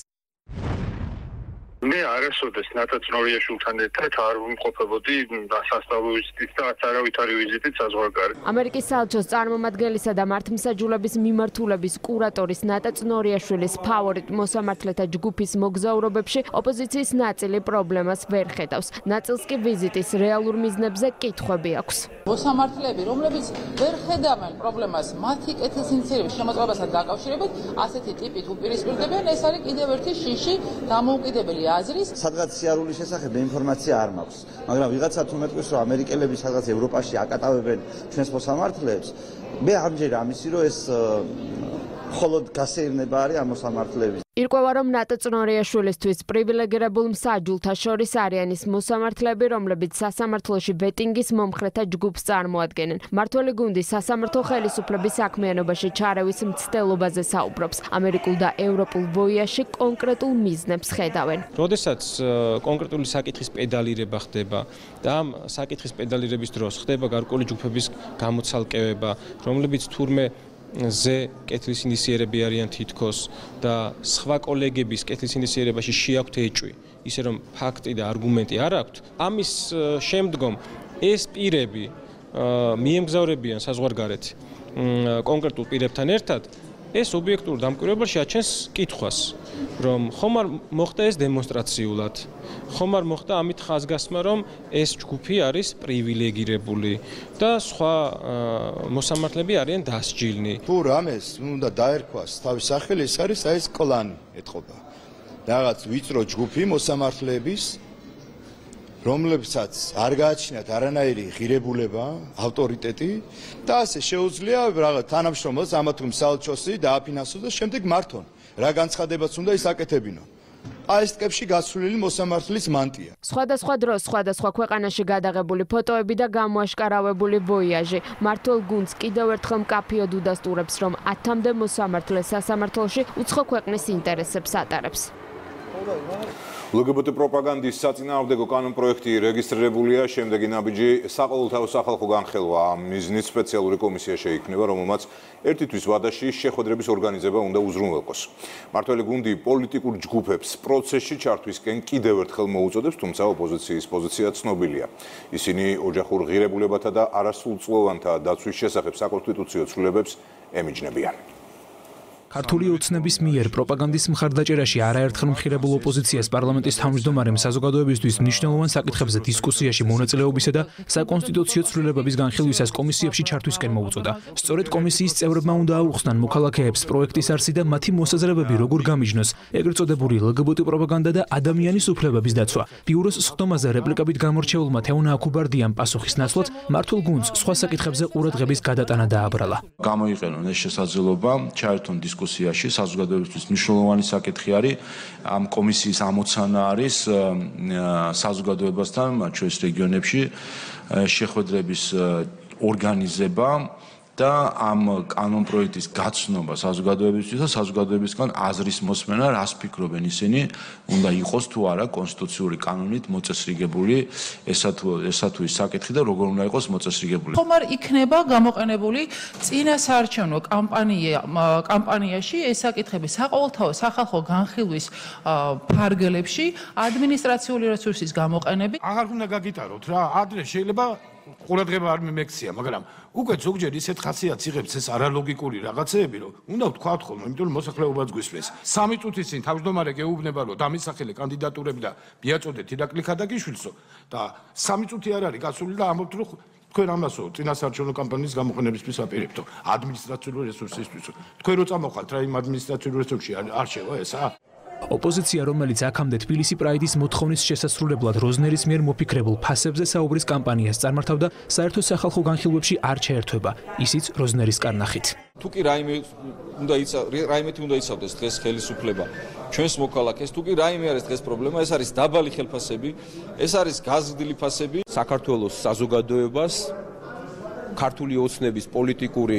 მე არასოდეს ნატაწნორიაშვილთან ერთად არ ვიმყოფებოდი სასწავლო ვიზიტით და არავითარი ვიზიტით საზღვარგარეთ. ამერიკის საელჩოს წარმომადგენლისა და მართლმსაჯულების მიმართულების კურატორის ნატაწნორიაშვილის ფავორიტ მოსამართლეთა ჯგუფის მოგზაურობებში ოპოზიციის ნაწილი პრობლემას ვერ ხედავს. ნაწილს კი ვიზიტის რეალურ მიზნებზე კითხვები აქვს. მოსამართლეები, რომლებიც ვერ ხედავენ პრობლემას მათი კეთილსინცირების შემოწმებასთან დაკავშირებით, ასეთი ტიპით უპირისპირდებიან, ეს არის კიდევ ერთი შიში დამოუკიდებელი სადღაც სიარულის შესახებ ინფორმაცია არ მაქვს, მაგრამ ვიღაცა თუ მეტყვის რომ ამერიკელები სადღაც ევროპაში აკატავებენ ჩვენს მოსამართლეებს, მე ამჯერ ამისი რომ ეს მხოლოდ გასეირნება არის ამ მოსამართლეების. ირკვევა რომ ნატაწნორიაშვილისთვის პრივილეგირებულ მსაჯულთა შორის არიან ის მოსამართლეები, რომლებიც სასამართლოში ვეტინგის მომხრეთა ჯგუფს წარმოადგენენ. მმართველი გუნდი სასამართლო ხელისუფლების საქმიანობაში ჩარევის მცდელობაზე საუბრობს. ამერიკულ და ევროპულ ვოიაჟში კონკრეტულ მიზნებს ხედავენ. როდესაც კონკრეტული საკითხის პედალირება ხდება და ამ საკითხის პედალირების დროს ხდება გარკვეული ჯგუფების გამოცალკევება, რომლებიც თურმე ზე კეთილის ინიციირები არიან თითქოს და სხვა კოლეგების კეთილის ინიციირებაში შეაქვთ ეჭვი, ისე რომ ფაქტი და არგუმენტი არ აქვთ. ამის შემდგომ ეს პირები მიემგზავრებიან საზღვარგარეთ კონკრეტულ პირებთან ერთად, ეს ობიექტურ დამკვირვებელში აჩენს კითხვას, რომ ხომ არ მოხდა ეს დემონსტრაციულად, ხომ არ მოხდა ამით ხაზგასმა, რომ ეს ჯგუფი არის პრივილეგირებული და სხვა მოსამართლეები არიან დასჯილნი. თუ რამეს უნდა დაერქვას თავის სახელი, ეს არის აი ეს კლანი ეთყობა. რაღაც ვიწრო ჯგუფი მოსამართლეების, რომლებსაც არ გააჩნიათ არანაირი ღირებულება, ავტორიტეტი და ასე შეუძლია რაღაც თანამშრომლებს ამა თუ იმ საელჩოსი დააფინანსოს და შემდეგ მართონ. რა განცხადებაც უნდა ის აკეთებინონ. აესტკებში გასვლილი მოსამართლის მანტია. სხვადასხვა დროს სხვადასხვა ქვეყანაში გადაღებული ფოტოები და გამოაშკარავებული ვოიაჟი. მართულ გუნდს კიდევ ერთხელ მკაფიოდ უდასტურებს, რომ ათამდე მოსამართლე სასამართლოში უცხო ქვეყნის ინტერესებს ატარებს. ლგბტ პროპაგანდის საწინააღმდეგო კანონპროექტი რეგისტრირებულია, შემდეგი ნაბიჯი საყოველთაო სახალხო განხელვა ამ მიზნით სპეციალური კომისია შეიქმნება, რომელმაც ერთი თვის ვადაში შეხვედრების ორგანიზება უნდა უზრუნველყოს. მართველი გუნდი პოლიტიკურ ჯგუფებს პროცესში ჩართვისკენ კიდევ ერთხელ მოუწოდებს, თუმცა ოპოზიციის პოზიცია ცნობილია. ისინი ოჯახურ ღირებულებათა და არასრულწლოვანთა დაცვის შესახებ საკონსტიტუციო ცვლილებებს ემიჯნებიან. ქართული ოცნების მიერ პროპაგანდის მხარდაჭერაში არაერთხელ მხირებულ ოპოზიციას პარლამენტის თავმჯდომარემ საზოგადოებისთვის მნიშვნელოვან საკითხებზე დისკუსიაში მონაწილეობისა და საკონსტიტუციო ცვლილებების განხილვისას კომისიებში ჩართვისკენ მოუწოდა. სწორედ კომისიის წევრებმა უნდა აუხსნან მოქალაქეებს პროექტის არსი და მათი მოსაზრებები როგორ გამიჯნოს, ეგრეთ წოდებული ლგბტ პროპაგანდა და ადამიანის უფლებების დაცვა. ბიუროს სხდომაზე რეპლიკებით გამორჩეულმა თეონა აქუბარდიამ პასუხის ნაცვლად მართულ გუნდს სხვა საკითხებზე ყურადღების გადატანა დააბრალა. გამოიყენონ ეს შესაძლებლობა, ჩაერთონ დისკუსიაში საზოგადოებისთვის მნიშვნელოვანი საკითხი არის ამ კომისიის ამოცანა არის საზოგადოებასთან, მათ შორის რეგიონებში შეხვედრების ორგანიზება და ამ კანონპროექტის გაცნობა საზოგადოებისთვის და საზოგადოებისგან აზრის მოსმენა, რას ფიქრობენ ისინი, უნდა იყოს თუ არა კონსტიტუციური კანონით მოწესრიგებული ესა თუ ესა თუ ის საკითხი და როგორ უნდა იყოს მოწესრიგებული. ხომარ იქნება გამოყენებული წინა საარჩევნო კამპანია კამპანიაში ეს საკითხები საყოველთაო სახალხო განხილვის ფარგლებში ადმინისტრაციული რესურსის გამოყენები. აღარ უნდა გაგიტაროთ რა, ადრე შეიძლება ყურადღება არ მიმექცია, მაგრამ უკვე ზოგჯერ ისეთ ხასიათს იღებს ეს არალოგიკური რაღაცეები, რომ უნდა ვთქვათ ხოლმე, იმიტომ რომ მოსახლეობაც გვისმენს. სამი წუთის წინ თავმჯდომარე გეუბნება, რომ დამისახელე კანდიდატურები და მიაწოდეთ ირაკლი ხადაგიშვილსო და სამი წუთი არ არის გასული და ამბობთ, რომ თქვენ ამასო წინასაარჩევნო კამპანიის გამოყენებისთვის აპირებთო ადმინისტრაციული რესურსისთვის. თქვენ რო წამოხალთ რა იმ ადმინისტრაციული რესურსში არ შევა ესა? ოპოზიცია, რომელიც აქამდე თბილისი პრაიდის მოთხოვნის შესასრულებლად როზნერის მიერ მოფიქრებულ ფასებზე საუბრის კამპანიას წარმართავდა, საერთო სახალხო განხილვებში არ ჩაერთვება, ისიც როზნერის კარნახით. თუ კი რაიმე უნდა იცა რაიმეთი უნდა იცავდეს დღეს ხელისუფლება ჩვენს მოქალაქეს, თუ კი რაიმე არის დღეს პრობლემა, ეს არის დაბალი ხელფასები, ეს არის გაზრდილი ფასები. საქართველოს საზოგადოებას ქართული ოცნების პოლიტიკური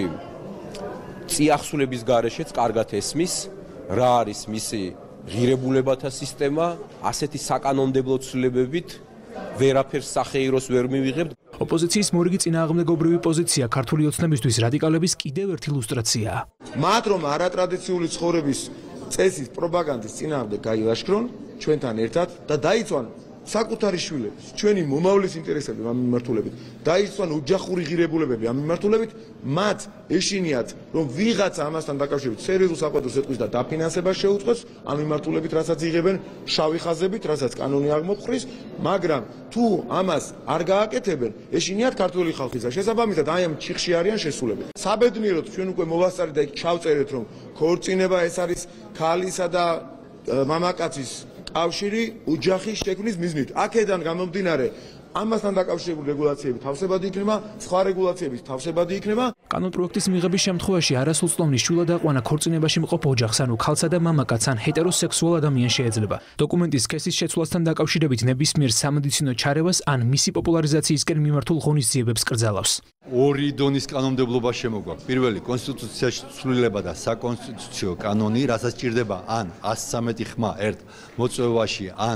წიაღსულების გარეშეც კარგად ესმის, რა არის მისი ღირებულებათა სისტემა, ასეთი საკანონმდებლო ცვლილებებით ვერაფერს სახეიროს ვერ მივიღებთ. ოპოზიციის მორიგი წინააღმდეგობრივი პოზიცია ქართული ოცნებისთვის რადიკალების კიდევ ერთი ილუსტრაციაა. მათ რომ არატრადიციული ცხოვრების წესის პროპაგანდის წინააღმდეგ გაილაშქრონ ჩვენთან ერთად და დაიცვან საკუთარი შვილების, ჩვენი მომავლის ინტერესები ამ მიმართულებით, დაიცვან ოჯახური ღირებულებები ამ მიმართულებით, მათ ეშინიათ, რომ ვიღაცა ამასთან დაკავშირებით სერიოზულ საყვედურს ეტყვის და დაფინანსებას შეუწყოს ამ მიმართულებით, რასაც იღებენ შავი ხაზებით, რასაც კანონი აღმოფხრის, მაგრამ თუ ამას არ გააკეთებენ, ეშინიათ ქართული ხალხისა. შესაბამისად, აი ამ ჩიხში არიან შესულები. საბედნიეროდ ჩვენ უკვე მოვასწარეთ და იქ ჩავწერეთ, რომ ქორწინება ეს არის ქალისა და მამაკაცის კავშირი ოჯახის შექმნის მიზნით. აქედან გამომდინარე, ამასთან დაკავშირებული რეგულაციები თავსებადი იქნება, სხვა რეგულაციები თავსებადი იქნება. კანონპროექტის მიღების შემთხვევაში არასრულწლოვნის შვილად აყვანა ქორწინებაში მყოფ ოჯახს, ანუ ქალსა და მამაკაცს ან ჰეტეროსექსუალ ადამიანს შეეძლება. დოკუმენტის სქესის შეცვლასთან დაკავშირებით ნებისმიერ სამედიცინო ჩარევას ან მისი პოპულარიზაციისკენ მიმართულ ღონისძიებებს კრძალავს. ორი დონის კანონმდებლობა შემოგვაქვს. პირველი კონსტიტუციაში ცვლილება და საკონსტიტუციო კანონი, რასაც ჭირდება ან ას სამეტი ხმა ერთ მოწვევაში, ან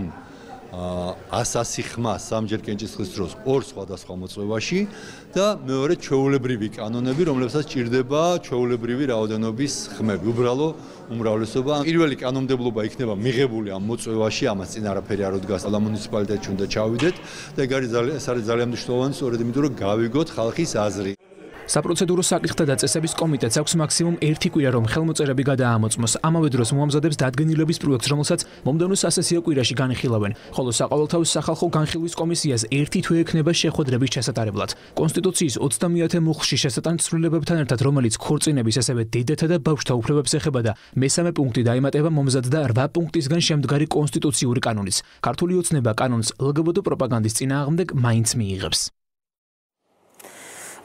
ას ასი ხმა სამჯერ კენჭისყრის დროს ორ სხვადასხვა მოწვევაში და მეორე ჩვეულებრივი კანონები, რომლებსაც ჭირდება ჩვეულებრივი რაოდენობის ხმები, უბრალო უმრავლესობა. პირველი კანონმდებლობა იქნება მიღებული ამ მოწვევაში, ამას წინ არაფერი არ დგას, და მუნიციპალიტეტში უნდა ჩავიდეთ და ეს არის ძალიან მნიშვნელოვანი, სწორედ იმიტომ რომ გავიგოთ ხალხის აზრი. საპროცედურო საკითხთა და წესების კომიტეტს აქვს მაქსიმუმ ერთი კვირა, რომ ხელმოწერები გადაამოწმოს. ამავე დროს მოამზადებს დადგენილების პროექტს, რომელსაც მომდევნო სასესიო კვირაში განიხილავენ, ხოლო საყოველთაო სახალხო განხილვის კომისიას ერთი თვე ექნება შეხვედრების ჩასატარებლად. კონსტიტუციის ოცდამეათე მუხლში შესატან ცვლილებებთან ერთად, რომელიც ქორწინების ასევე დედათა და ბავშვთა უფლებებს ეხება და მესამე პუნქტი დაემატება მომზადდა რვა პუნქტისგან შემდგარი კონსტიტუციური კანონის. ქართული ოცნება კანონს ლგბტ პროპაგანდის წინააღმდეგ მაინც მიიღებს.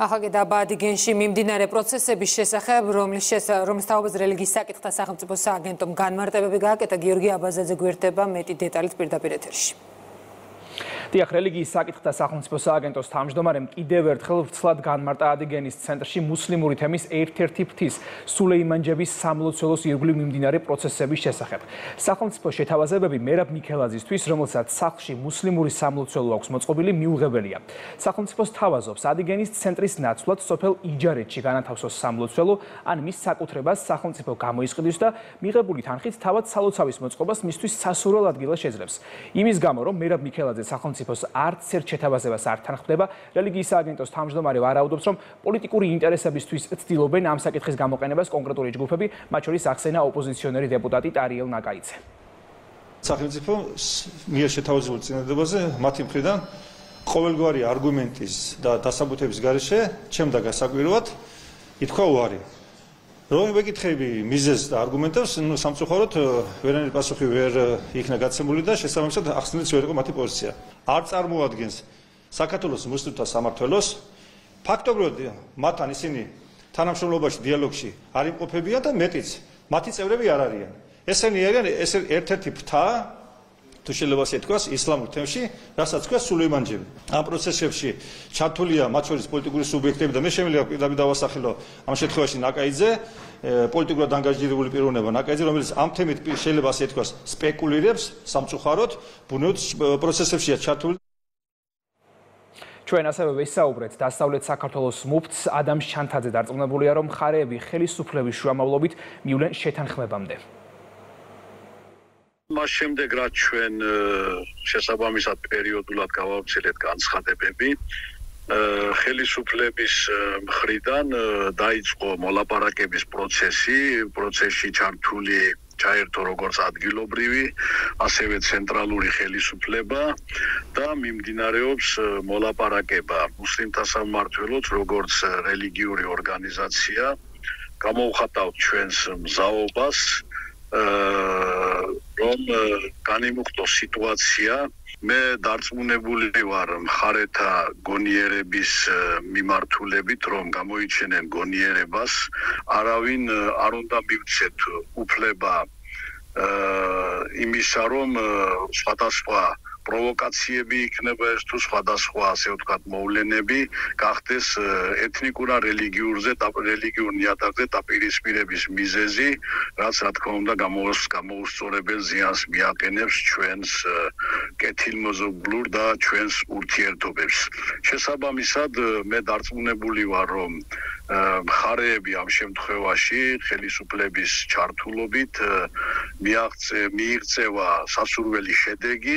ახალ დაბადინში მიმდინარე პროცესების შესახებ, რომლის რომლის თაობაზე რელიგიის საკითხთა სახელმწიფო სააგენტომ განმარტებები გააკეთა, გიორგი აბაზაძე გვერდება მეტი დეტალით პირდაპირ ეთერში. დიახ, რელიგიის საკითხთა სახელმწიფო სააგენტოს თავმჯდომარემ კიდევ ერთხელ ვრცლად განმარტა ადიგენის ცენტრში მუსლიმური თემის ერთ-ერთი ფრთის სულეიმანჯების სამლოცველოს ირგვლივ მიმდინარე პროცესების შესახებ. სახელმწიფო შეთავაზებები მერაბ მიქელაძისთვის, რომელსაც სახლში მუსლიმური სამლოცველო აქვს მოწყობილი, მიუღებელია. სახელმწიფოს თავაზობს ადიგენის ცენტრის ნაცვლად სოფელ იჯარეთში განათავსოს სამლოცველო, ან მის საკუთრებას სახელმწიფო გამოისყიდის და მიღებული თანხით თავად სალოცავის მოწყობას მისთვის სასურველ ადგილას შეძლებს. იმის გამო, რომ მერაბ მიქელაძე სახელმწიფოს არც ერთ შეთავაზებას არ თანხმდება, რელიგიის სააგენტოს თავმჯდომარე ვარაუდობს, რომ პოლიტიკური ინტერესებისთვის ცდილობენ ამ საკითხის გამოყენებას კონკრეტული ჯგუფები, მათ შორის ახსენა ოპოზიციონერი დეპუტატი ტარიელ ნაკაიძე. სახელმწიფო მიერ შეთავაზებულ წინადადებაზე მათი მხრიდან ყოველგვარი არგუმენტის და დასაბუთების გარეშე ჩემდა გასაკვირვად ითქვა უარი. რომ მეკითხები მიზეზს და არგუმენტებს, ნუ სამწუხაროდ ვერანაირი პასუხი ვერ იქნა გაცემული და შესაბამისად ახსნილიც ვერ იყო მათი პოზიცია. არ წარმოადგენს საქართველოს მუსლიმთა სამმართველოს, ფაქტობრივად მათთან ისინი თანამშრომლობაში, დიალოგში არ იმყოფებიან და მეტიც მათი წევრები არ არიან. ესენი არიან ეს ერთ-ერთი ფრთა, თუ შეიძლება ასე ითქვას, ისლამურ თემში, რასაც ქვია სულეიმანჯები. ამ პროცესებში ჩართულია მათ შორის პოლიტიკური სუბიექტები და მე შემიძლია პირდაპირ დავასახელო ამ შემთხვევაში ნაკაიძე, პოლიტიკურად ანგაჟირებული პიროვნება ნაკაიძე, რომელიც ამ თემით შეიძლება ასე ითქვას, სპეკულირებს სამწუხაროდ, ბუნებრივ პროცესებშია ჩართული. ჩვენ ასევე ვესაუბრეთ დასავლეთ საქართველოს მუფტს ადამ შანთაძე დარწმუნებულია, რომ მხარეები ხელისუფლების შუამავლობით მივლენ შეთანხმებამდე. მას შემდეგ რაც ჩვენ შესაბამისად პერიოდულად გავავრცელეთ განცხადებები, ხელისუფლების მხრიდან დაიწყო მოლაპარაკების პროცესი, პროცესში ჩართული ჩაერთო როგორც ადგილობრივი, ასევე ცენტრალური ხელისუფლება და მიმდინარეობს მოლაპარაკება მუსლიმთა სამმართველოც როგორც რელიგიური ორგანიზაცია, გამოვხატავთ ჩვენს მზაობას, რომ განიმუხტოს სიტუაცია. მე დარწმუნებული ვარ მხარეთა გონიერების მიმართულებით, რომ გამოიჩენენ გონიერებას, არავინ არ უნდა მივცეთ უფლება იმისა, რომ სხვადასხვა პროვოკაციები იქნება ეს თუ სხვადასხვა ასე ვთქვათ მოვლენები გახდეს ეთნიკურ ან რელიგიურზე და რელიგიურ ნიადაგზე დაპირისპირების მიზეზი, რაც რა თქმა უნდა გამოუსწორებელ ზიანს მიაყენებს ჩვენს კეთილმოზობლურ და ჩვენს ურთიერთობებს. შესაბამისად, მე დარწმუნებული ვარ, რომ მხარეები ამ შემთხვევაში ხელისუფლების ჩართულობით მიიღწევა სასურველი შედეგი.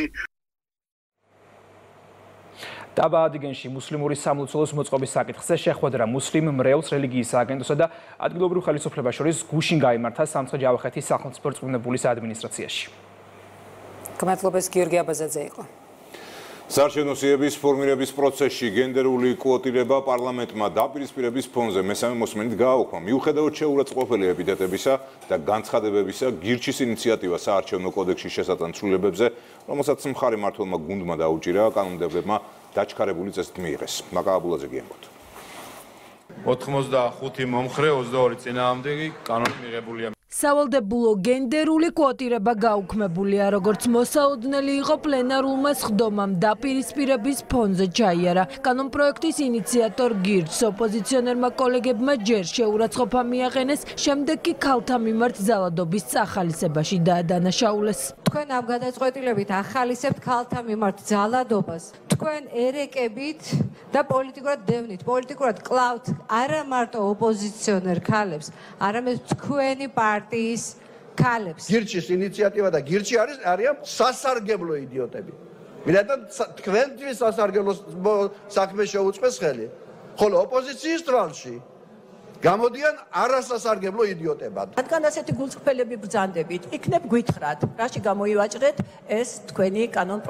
დაბა ადიგენში მუსლიმური სამლოცველოს მოწყობის საკითხზე შეხვედრა მუსლიმ მრევლს რელიგიის სააგენტოსა და ადგილობრივ ხელისუფლებას შორის გუშინ გაიმართა სამცხე-ჯავახეთის სახელმწიფო რწმუნებულის ადმინისტრაციაში. გმადლობთ, გიორგი აბაზაძე იყო. საარჩევნო სიების ფორმირების პროცესში გენდერული კვოტირება პარლამენტმა დაპირისპირების ფონზე მესამე მოსმენით გააუქმა. მიუხედავად შეურაცხყოფელი ეპიდეტებისა და განცხადებებისა, გირჩის ინიციატივა საარჩევნო კოდექსის შესატან ცვლილებებზე, რომელსაც მხარი მმართველმა გუნდმა დაუჭირა, კანონმდებლებმა დაჩქარებული წესით მიიღეს. მაკაბულაძე გიემბოთ. ოთხმოცდახუთი მომხრე, ოცდაორი წინააღმდეგი, კანონი მიღებულია. სავალდებულო გენდერული კვოტირება გაუქმებულია, როგორც მოსაოდნელი იყო პლენარულმა სხდომამ დაპირისპირების ფონზე ჩაიარა. კანონპროექტის ინიციატორ გირჩს ოპოზიციონერმა კოლეგებმა ჯერ შეურაცხყოფა მიაყენეს, შემდეგ კი ქალთა მიმართ ძალადობის წახალისებაში დაადანაშაულეს. თქვენ ამ გადაწყვეტილებით ახალისებთ ქალთა მიმართ ძალადობას. თქვენ ერეკებით და პოლიტიკურად დევნით, პოლიტიკურად კლავთ არა მარტო ოპოზიციონერ ქალებს, არამედ თქვენი პარტიის ქალებს. გირჩის ინიციატივა და გირჩი არის არიან სასარგებლო იდიოტები. მინდა თქვენთვის სასარგებლო საქმე შეუწყეს ხელი. ხოლო ოპოზიციის თვალში გამოდიან არასასარგებლო იდიოტებად. რადგან ასეთი გულწრფელები ბრძანდებით, იქნებ გვითხრათ, რაში გამოივაჭრეთ ეს თქვენი კანონპროექტი.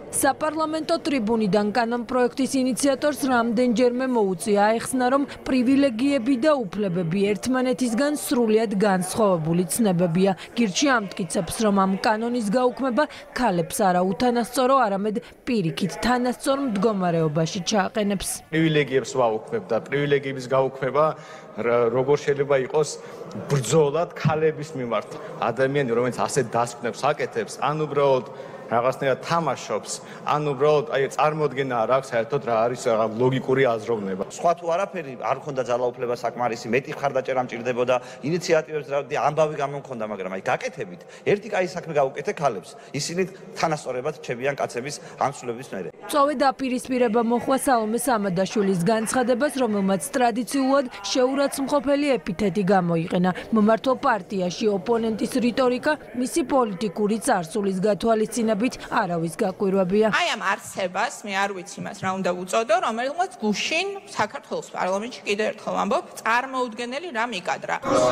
საპარლამენტო ტრიბუნიდან კანონპროექტის ინიციატორს რამდენჯერმე მოუწია აეხსნა, რომ პრივილეგიები და უფლებები ერთმანეთისგან სრულიად განსხვავებული ცნებებია. გირჩი ამტკიცებს, რომ ამ კანონის გაუქმება ქალებს არა უთანასწორო, არამედ პირიქით თანასწორ მდგომარეობაში ჩააყენებს. პრივილეგიებს ვაუქმებ და პრივილეგიების გაუქმება როგორ შეიძლება იყოს ბრძოლად ქალების მიმართ. ადამიანი, რომელიც ასე დასკვნებს აკეთებს, ან უბრალოდ რაღაცნაირად თამაშობს, ან უბრალოდ აი წარმოდგენა არ აქვს საერთოდ რა არის ლოგიკური აზროვნება. სხვა თუ არაფერი არ მქონდა ძალაუფლება საკმარისი, მეტი მხარდაჭერა მჭირდებოდა, ინიციატივებს და ამბავი გამონქონდა, მაგრამ აი გაკეთებით, ერთი კაი საქმე გაუკეთე ქალებს. ისინი თანასწორებად რჩებიან კაცების ამსვლების მერე. წოვე დაპირისპირება მოხვა სალომე სამადაშვილის განცხადებას, რომელმაც ტრადიციულად შეურაცხმყოფელი ეპითეტი გამოიყენა. მომართვა პარტიაში ოპონენტის რიტორიკა მისი პოლიტიკური წარსულის გათვალისწინებით არავის გაკვირვებია. აი ამ არსებას მე არ ვიცი მას რა უნდა უწოდო, რომელმაც გუშინ საქართველოს პარლამენტში კიდევ ერთხელ ვამბობ, წარმოუდგენელი რამ იკადრა.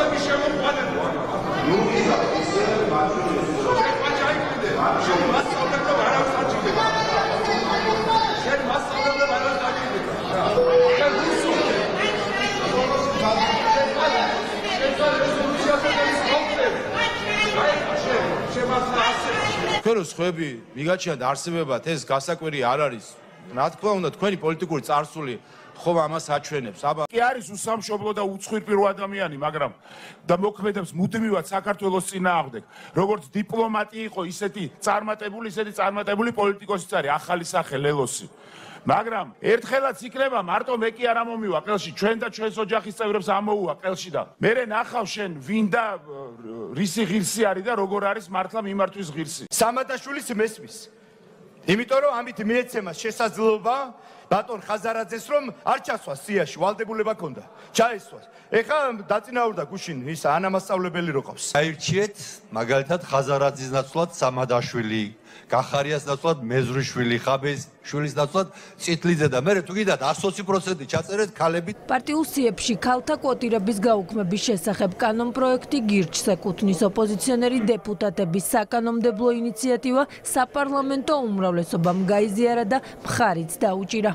თქვენ რო სხვები მიგაჩნიათ არსებებად ეს გასაკვირი არ არის. რა თქმა უნდა, თქვენი პოლიტიკური წარსული ხომ ამას აჩვენებს. აბა კი არის უსამშობლო და უცხირპირო ადამიანი, მაგრამ და მოქმედებს მუდმივად საქართველოს წინააღმდეგ. როგორც დიპლომატი იყო, ისეთი წარმატებული, ისეთი წარმატებული პოლიტიკოსიც არის ახალი სახე ლელოსი. მაგრამ ერთხელაც იქნება მარტო მე კი არ ამომივა ყელში, ჩვენ და ჩვენს ოჯახის წევრებს ამოუვა ყელში და მე ნახავ შენ ვინ და რისი ღირსი არის და როგორ არის მართლა მიმართვის ღირსი. სამადაშვილის მესმის. იმიტომ რომ ამით მიეცემა შესაძლებლობა ბატონ ხაზარაძეს რომ არ ჩასვას სიაში, ვალდებულება ჰქონდა. ჩაესვას. ეხლა დაწინაურდა გუშინ ის ანამასწავლებელი რო ყავს. აირჩიეთ მაგალითად ხაზარაძის ნაცვლად სამადაშვილი, გახარიას ნაცვლად მეზრიშვილი, ხაბეს შვილის ნაცვლად წითლიძე და მე თუ გიდათ ათი პროცენტი ჩაწერეთ ქალები. პარტიულ სიებში ქალთა კვოტირების გაუქმების შესახებ კანონპროექტი გირჩს ეკუთვნის. ოპოზიციონერი დეპუტატების საკანონმდებლო ინიციატივა საპარლამენტო უმრავლესობამ გაიზიარა და მხარიც დაუჭირა.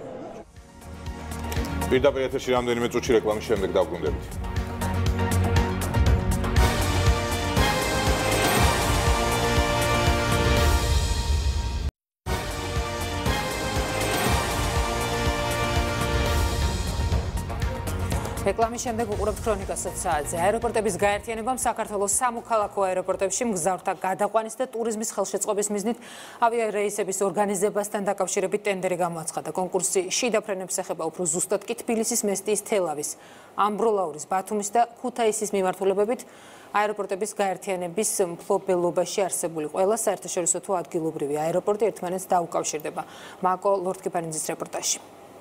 პირდაპირ ეთერში რამდენიმე წუთში რეკლამის შემდეგ დავბრუნდებით. რეკლამის შემდეგ უყურებთ ქრონიკას საათზე. აეროპორტების გაერთიანებამ საქართველოს სამოქალაქო აეროპორტებში მგზავრთა გადაყვანის და ტურიზმის ხელშეწყობის მიზნით ავიარეისების ორგანიზებასთან დაკავშირებით ტენდერი გამოაცხადა. კონკურსი შიდა ფრენებს ეხება უფრო ზუსტად კი თბილისის, მესტიის, თელავის, ამბროლაურის, ბათუმის და ქუთაისის მიმართულებებით აეროპორტების გაერთიანების მფლობელობაში არსებული ყველა საერთაშორისო თუ ადგილობრივი აეროპორტი ერთმანეთს დაუკავშირდება. მაკო ლორდკიპარიძის რეპორტაჟი.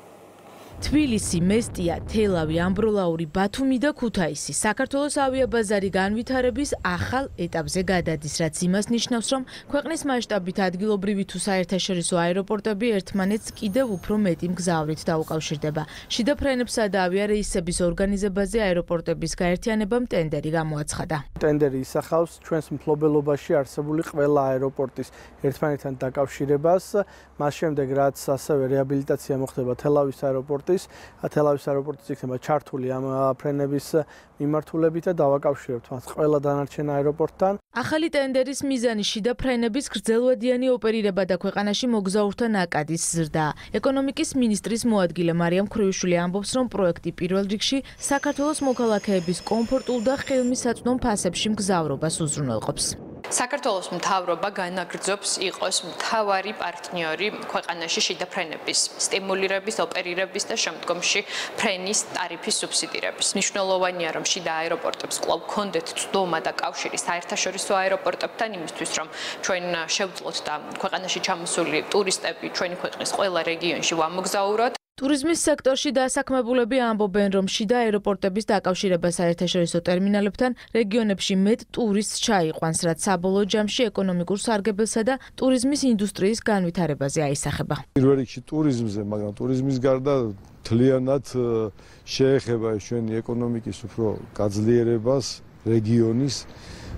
თბილისი, მესტია, თელავი, ამბროლაური, ბათუმი და ქუთაისი საქართველოს ავიაბაზარი განვითარების ახალ ეტაპზე გადადის, რაც იმას ნიშნავს, რომ ქვეყნის მასშტაბით ადგილობრივი თუ საერთაშორისო აეროპორტები ერთმანეთს კიდევ უფრო მეტი მგზავრით დაუკავშირდება. შიდა ფრენებსა და ავიარეისების ორგანიზებაზე აეროპორტების გაერთიანებამ ტენდერი გამოაცხადა. ტენდერი ისახავს ჩვენს მფლობელობაში არსებული ყველა აეროპორტის ერთმანეთთან დაკავშირებას, მას შემდეგ რაც ასევე რეაბილიტაცია მოხდება თელავის აეროპორტის თელავის აეროპორტის იქნება ჩართული ამ ფრენების მიმართულებით და დავაკავშირებთ მას ყველა დანარჩენ აეროპორტთან. ახალი ტენდერის მიზანი შიდა ფრენების გრძელვადიანი ოპერირება და ქვეყანაში მოგზაურთა ნაკადის ზრდა. ეკონომიკის მინისტრის მოადგილე მარიამ ქრუიშვილი ამბობს, რომ პროექტი პირველ რიგში საქართველოს მოქალაქეების კომფორტულ და ხელმისაწვდომ ფასებში მგზავრობას უზრუნველყოფს. საქართველოს მთავრობა განაგრძობს იყოს მთავარი პარტნიორი ქვეყანაში შიდა ფრენების სტიმულირების, ოპერირების და შემდგომში ფრენის ტარიფის სუბსიდირების. მნიშვნელოვანია, რომ შიდა აეროპორტებს კვლავ გქონდეთ წვდომა და კავშირი საერთაშორისო აეროპორტებთან იმისთვის, რომ ჩვენ შევძლოთ და ქვეყანაში ჩამოსული ტურისტები ჩვენი ქვეყნის ყველა რეგიონში ვამოგზაუროთ. ტურიზმის სექტორში დასაქმებულები ამბობენ, რომ შიდა აეროპორტების დაკავშირება საერთაშორისო ტერმინალებთან რეგიონებში მეტ ტურისტს ჩაიყვანს, რაც საბოლოო ჯამში ეკონომიკურ სარგებელსა და ტურიზმის ინდუსტრიის განვითარებაზე აისახება. პირველ რიგში ტურიზმზე, მაგრამ ტურიზმის გარდა მთლიანად შეეხება ჩვენი ეკონომიკის უფრო გაძლიერებას, რეგიონის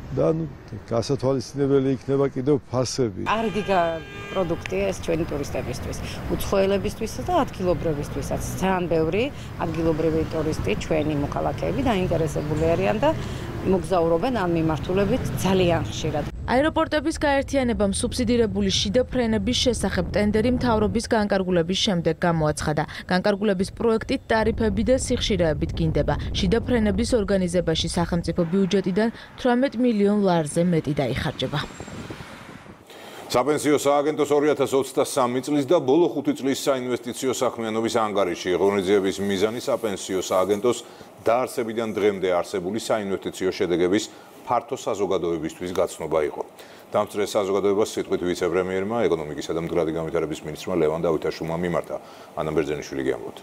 და ნუ გასათვალისწინებელი იქნება კიდევ ფასები. კარგი პროდუქტია ეს ჩვენი ტურისტებისთვის, უცხოელებისთვისა და ადგილობრივებისთვისაც. ძალიან ბევრი ადგილობრივი ტურისტი ჩვენი მოქალაქეები დაინტერესებული არიან და მოგზაურობენ ამ მიმართულებით ძალიან ხშირად. აეროპორტების გაერთიანებამ სუბსიდირებული შიდა ფრენების შესახებ ტენდერი მთავრობის განკარგულების შემდეგ გამოაცხადა. განკარგულების პროექტით ტარიფები და სიხშირეებით გინდება. შიდა ფრენების ორგანიზებაში სახელმწიფო ბიუჯეტიდან თვრამეტ მილიონ ლარზე მეტი დაიხარჯება. საპენსიო სააგენტოს ორი ათას ოცდასამი წლის და ბოლო ხუთი წლის საინვესტიციო საქმიანობის ანგარიში ღონისძიების მიზანი საპენსიო სააგენტოს დაარსებიდან დღემდე არსებული საინვესტიციო შედეგების ფართო საზოგადოებისთვის გაცნობა იყო. დამწრე საზოგადოებას სიტყვით ვიცე-პრემიერმა, ეკონომიკისა და მდგრადი განვითარების მინისტრმა ლევან დავითაშვილმა მიმართა. ანა ბერძენიშვილი გიამბობთ.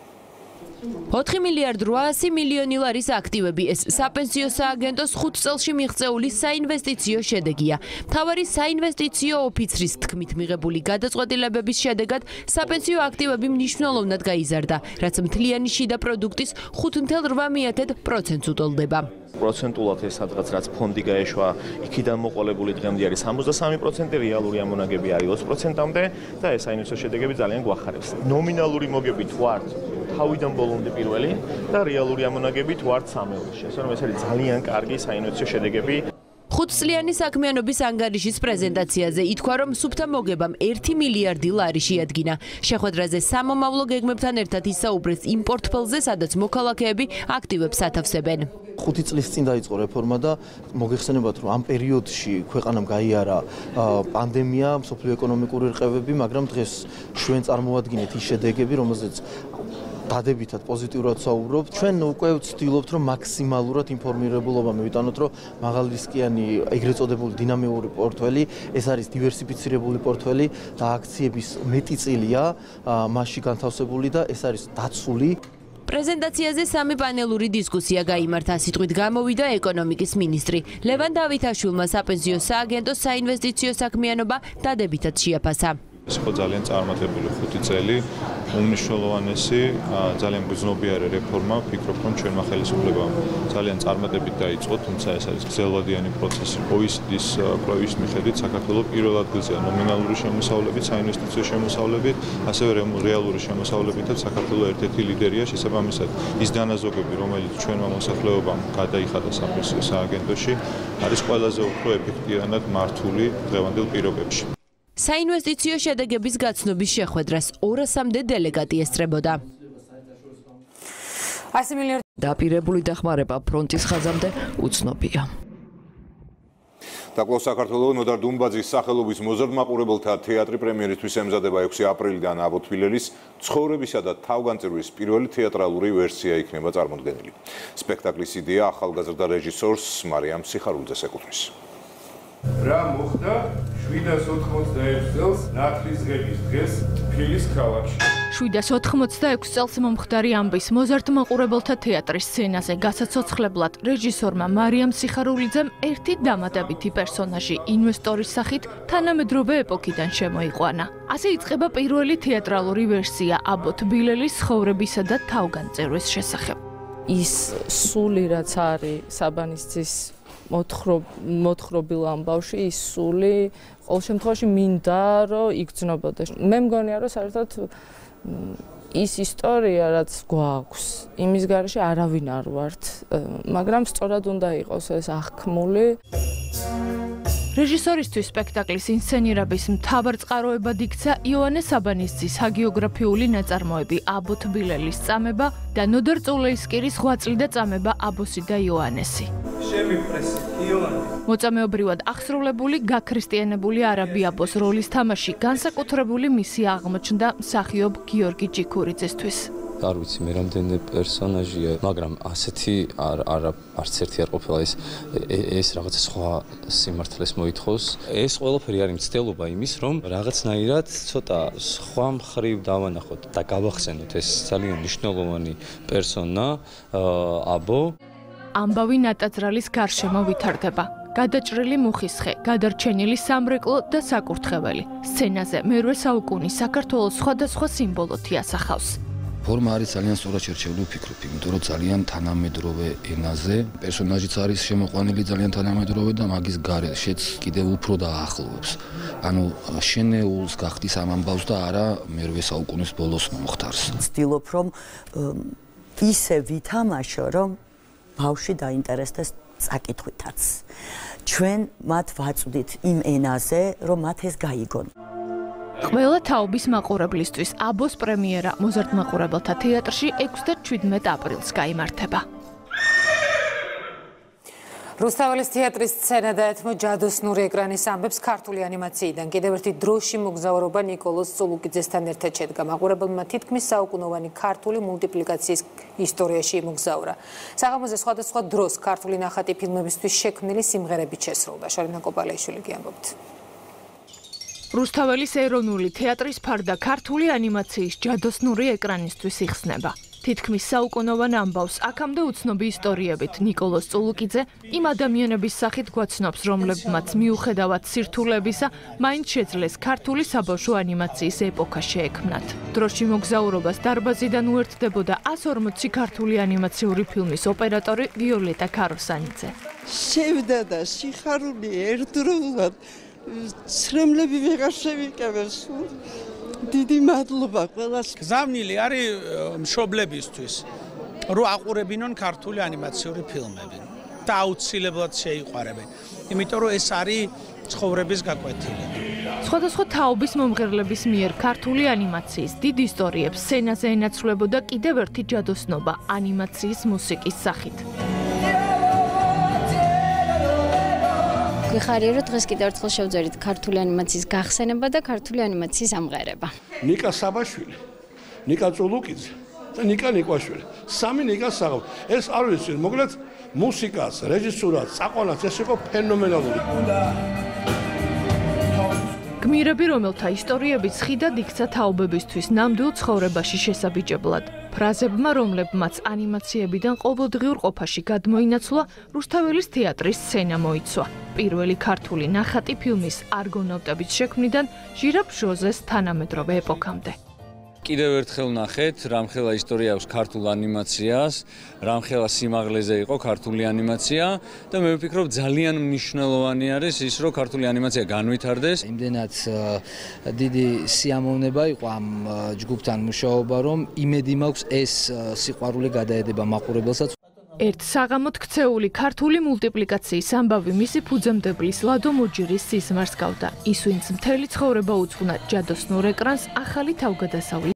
ოთხი მილიარდ რვაასი მილიონი ლარის აქტივები ეს საპენსიო სააგენტოს ხუთ წელში მიღწეული საინვესტიციო შედეგია. მთავარი საინვესტიციო ოფიცრის თქმით მიღებული გადაწყვეტილებების შედეგად საპენსიო აქტივები მნიშვნელოვნად გაიზარდა, რაც მთლიანი შიდა პროდუქტის ხუთ ათას რვა პროცენტს უტოლდება. პროცენტულად ეს სადღაც რაც ფონდი გაეშვა, იქიდან მოყოლებული დღემდე არის სამოცდასამი პროცენტი, რეალური ამონაგები არის ოცი პროცენტამდე და ეს საინვესტიციო შედეგები ძალიან გვახარებს. ნომინალური მოგებით ვართ თავიდან ბოლომდე პირველი და რეალური ამონაგებით ვართ სამეულში. ეს რომ ეს არის ძალიან კარგი საინვესტიციო შედეგები. ხუთწლიანი საქმიანობის ანგარიშის პრეზენტაციაზე ითქვა, რომ სუფთა მოგებამ ერთი მილიარდი ლარი შეადგინა. შეხვედრაზე სამომავლო გეგმებთან ერთად ისაუბრეს იმ პორტფელზე, სადაც მოქალაქეები აქტივებს ათავსებენ. ხუთი წლის წინ დაიწყო რეფორმა და მოგეხსენებათ, რომ ამ პერიოდში ქვეყანამ გაიარა პანდემია, მსოფლიო ეკონომიკური რყევები, მაგრამ დღეს ჩვენ წარმოადგენთ ის შედეგები, რომელზეც დადებითად პოზიტიურად საუბრობთ. ჩვენ უკვე ვცდილობთ, რომ მაქსიმალურად ინფორმირებულობა მივიტანოთ, რომ მაღალრისკიანი ეგრეთ წოდებული დინამიური პორტფელი, ეს არის დივერსიფიცირებული პორტფელი და აქციების მეტი წილია მასში განთავსებული და ეს არის დაცული. პრეზენტაციაზე სამი პანელური დისკუსია გაიმართა. სიტყვით გამოვიდა ეკონომიკის მინისტრი. ლევან დავითაშვილმა საპენსიო სააგენტოს საინვესტიციო საქმიანობა დადებითად შეაფასა. ეს იყო ძალიან წარმატებული ხუთი წელი, უმნიშვნელოვანესი, ძალიან გრძნობიარე რეფორმა, ვფიქრობ, რომ ჩვენმა ხელისუფლებამ ძალიან წარმატებით დაიწყო, თუმცა ეს არის გრძელვადიანი პროცესი. ო ი სი დის კვლევის მიხედვით საქართველო პირველ ადგილზეა ნომინალური შემოსავლებით, საინვესტიციო შემოსავლებით, ასევე რეალური შემოსავლებითაც საქართველო ერთ-ერთი ლიდერია. შესაბამისად, ის დანაზოგები, რომელიც ჩვენმა მოსახლეობამ გადაიხადა საპენსიო სააგენტოში, არის ყველაზე უფრო ეფექტიანად მართული დღევანდელ პირობებში. საინვესტიციო შედეგების გაცნობის შეხვედრას ორასამდე დელეგატი ესწრებოდა. დაპირებული დახმარება ფრონტის ხაზამდე უცნობია. დაკვლავ საქართველოს ნოდარ დუმბაძის სახელობის მოზრდ-მაყურებელთა თეატრი პრემიერისთვის ემზადება ექვსი აპრილიდან აბოთვილელის ცხოვრებისა და თავგანწირვის პირველი თეატრალური ვერსია იქნება წარმოდგენილი. სპექტაკლის იდეა ახალგაზრდა რეჟისორს მარიამ სიხარულიძეს ეკუთვნის. რა მოხდა შვიდას ოთხმოცდაექვსი წელს ნათლისღების დღეს ფილის ქალაქში. შვიდას ოთხმოცდაექვსი წელს მომხდარი ამბის მოზარდ-მაყურებელთა თეატრის სცენაზე გასაცოცხლებლად რეჟისორმა მარიამ სიხარულიძემ ერთი დამატებითი პერსონაჟი ინვესტორის სახით თანამედროვე ეპოქიდან შემოიყვანა. ასე იწყება პირველი თეატრალური ვერსია აბოთბილელის ცხოვრებისა და თავგანწირვის შესახებ. ის სული რაც არის საბანისძის მოთხრობილ ამბავში ის სული ყოველ შემთხვევაში მინდა რომ იგრძნობოდა. მე მგონია რომ საერთოდ ის ისტორია რაც გვაქვს იმის გარეშე არავინ არ ვართ, მაგრამ სწორად უნდა იყოს ეს აღქმული. რეჟისორისთვის სპექტაკლის ინსცენირების მთავარ წყაროებად იქცა იოანე საბანისძის ჰაგიოგრაფიული ნაწარმოები აბოთბილელის წამება და ნოდარ წულეისკირის ღვაწლი და წამება აბოსი და იოანესი. შემიფრესი იოანე. მოწამეობრივად აღსრულებული გაქრისტიანებული არაბი აბოს როლის თამაში განსაკუთრებული მისი აღმოჩნდა მსახიობ გიორგი ჯიქურიძესთვის. არ ვიცი მე რამდენი პერსონაჟია, მაგრამ ასეთი არ არ არც ერთი არ ყოფილა ეს ეს რაღაცა სხვა სიმართლეს მოითხოვს. ეს ყველაფერი არის მცდელობა იმის, რომ რაღაცნაირად ცოტა სხვა მხრივ დავანახოთ და გავახსენოთ ეს ძალიან მნიშვნელოვანი პერსონა აბო. ამბავი ნატაძრალის გარშემო ვითარდება. გადაჭრილი მუხის ხე, გადარჩენილი სამრეკლო და საკურთხეველი. სცენაზე მერვე საუკუნის საქართველოს სხვადასხვა სიმბოლოთი ასახავს. ფორმა არის ძალიან სწორად შერჩეული ვფიქრობ, იმიტომ რომ ძალიან თანამედროვე ენაზე, პერსონაჟიც არის შემოყვანილი ძალიან თანამედროვე და მაგის გარეშეც კიდევ უფრო დაახლოვებს. ანუ შენეულს გახდის ამ ამბავს და არა მერვე საუკუნის ბოლოს მომხდარს. ვცდილობ რომ ისე ვითამაშო, რომ ბავშვი დაინტერესდეს წაკითხვითაც. ჩვენ მათ ვაწვდით იმ ენაზე, რომ მათ ეს გაიგონ. ყველა თაობის მაყურებლისთვის აბოს პრემიერა მოზარდ მაყურებელთა თეატრში ექვსმეტ აპრილს გაიმართება. რუსთაველის თეატრის სცენა და ეთმო ჯადოსნური ეკრანის ამბებს ქართული ანიმაციიდან კიდევ ერთი დროში მოგზაურობა ნიკოლოზ წულუკიძესთან ერთად შედგა. მაყურებელმა თითქმის საუკუნოვანი ქართული მულტიპლიკაციის ისტორიაში იმოგზაურა. საღამოზე სხვადასხვა დროს ქართული ნახატი ფილმებისთვის შექმნილი სიმღერებით შესრულდა. შორინა კოპალეიშვილი გიამბობთ. რუსთაველის ეროვნული თეატრის ფარდა ქართული ანიმაციის ჯადოსნური ეკრანისთვის იხსნება. თითქმის საუკუნოვან ამბავს აქამდე უცნობი ისტორიებით ნიკოლოზ წულუკიძე იმ ადამიანების სახით გვაცნობს, რომლებმაც მიუხედავად სირთულებისა, მაინც შეძლეს ქართული საბავშვო ანიმაციის ეპოქა შეექმნათ. დროში მოგზაურობას დარბაზიდან უერთდებოდა ასი ორმოცი ქართული ანიმაციური ფილმის ოპერატორი ვიოლეტა ქაროსანიძე. შევდა და სიხარული ერთდროულად ცრემლები ვეღარ შევიკევეს. დიდი მადლობა ყველას. გზავნილი არის მშობლებისთვის, რომ აყურებინონ ქართული ანიმაციური ფილმები და აუცილებლად შეიყვარებენ, იმიტომ რომ ეს არის ცხოვრების გაკვეთილი. სხვადასხვა თაობის მომღერლების მიერ ქართული ანიმაციის დიდ ისტორიებს სცენაზე ენაცვლებოდა კიდევ ერთი ჯადოსნობა ანიმაციის მუსიკის სახით. გიხარია რომ დღეს კიდევ ერთხელ შევძერით ქართული ანიმაციის გახსენება და ქართული ანიმაციის ამღერება. ნიკა საბაშვილი, ნიკა წულუკიძე და ნიკა ნიკვაშვილი. სამი ნიკა საღამო. ეს არ ვიცი, მოკლედ მუსიკას, რეჟისურას, წაყვანას ეს იყო ფენომენალური. გმირები, რომელთა ისტორიებიც ხიდად იქცა თაობებისთვის ნამდვილ ცხოვრებაში შესაბიჯებლად. ფრაზებმა, რომლებმაც ანიმაციებიდან ყოველდღიურ ყოფაში გადმოინაცვლა, რუსთაველის თეატრის სცენა მოიცვა. პირველი ქართული ნახატი ფილმის არგონავტების შექმნიდან ჟირაფ ჟოზეს თანამედროვე ეპოქამდე. კიდევ ერთხელ ნახეთ, რამხელა ისტორია აქვს ქართულ ანიმაციას, რამხელა სიმაღლეზე იყო ქართული ანიმაცია და მე ვფიქრობ ძალიან მნიშვნელოვანი არის ის, რომ ქართული ანიმაცია განვითარდეს. იმდენად დიდი სიამოვნება იყო ამ ჯგუფთან მუშაობა, რომ იმედი მაქვს ეს სიყვარული გადაედება მაყურებელსაც. ერთ საღამოთ ქცეული ქართული მულტიპლიკაციის ამბავი მისი ფუძემდებლის ლადო მოჯირის სიზმარს გავდა. ის ვინც მთელი ცხოვრება უძღვნა ჯადოსნურ ეკრანს ახალი თავგადასავლის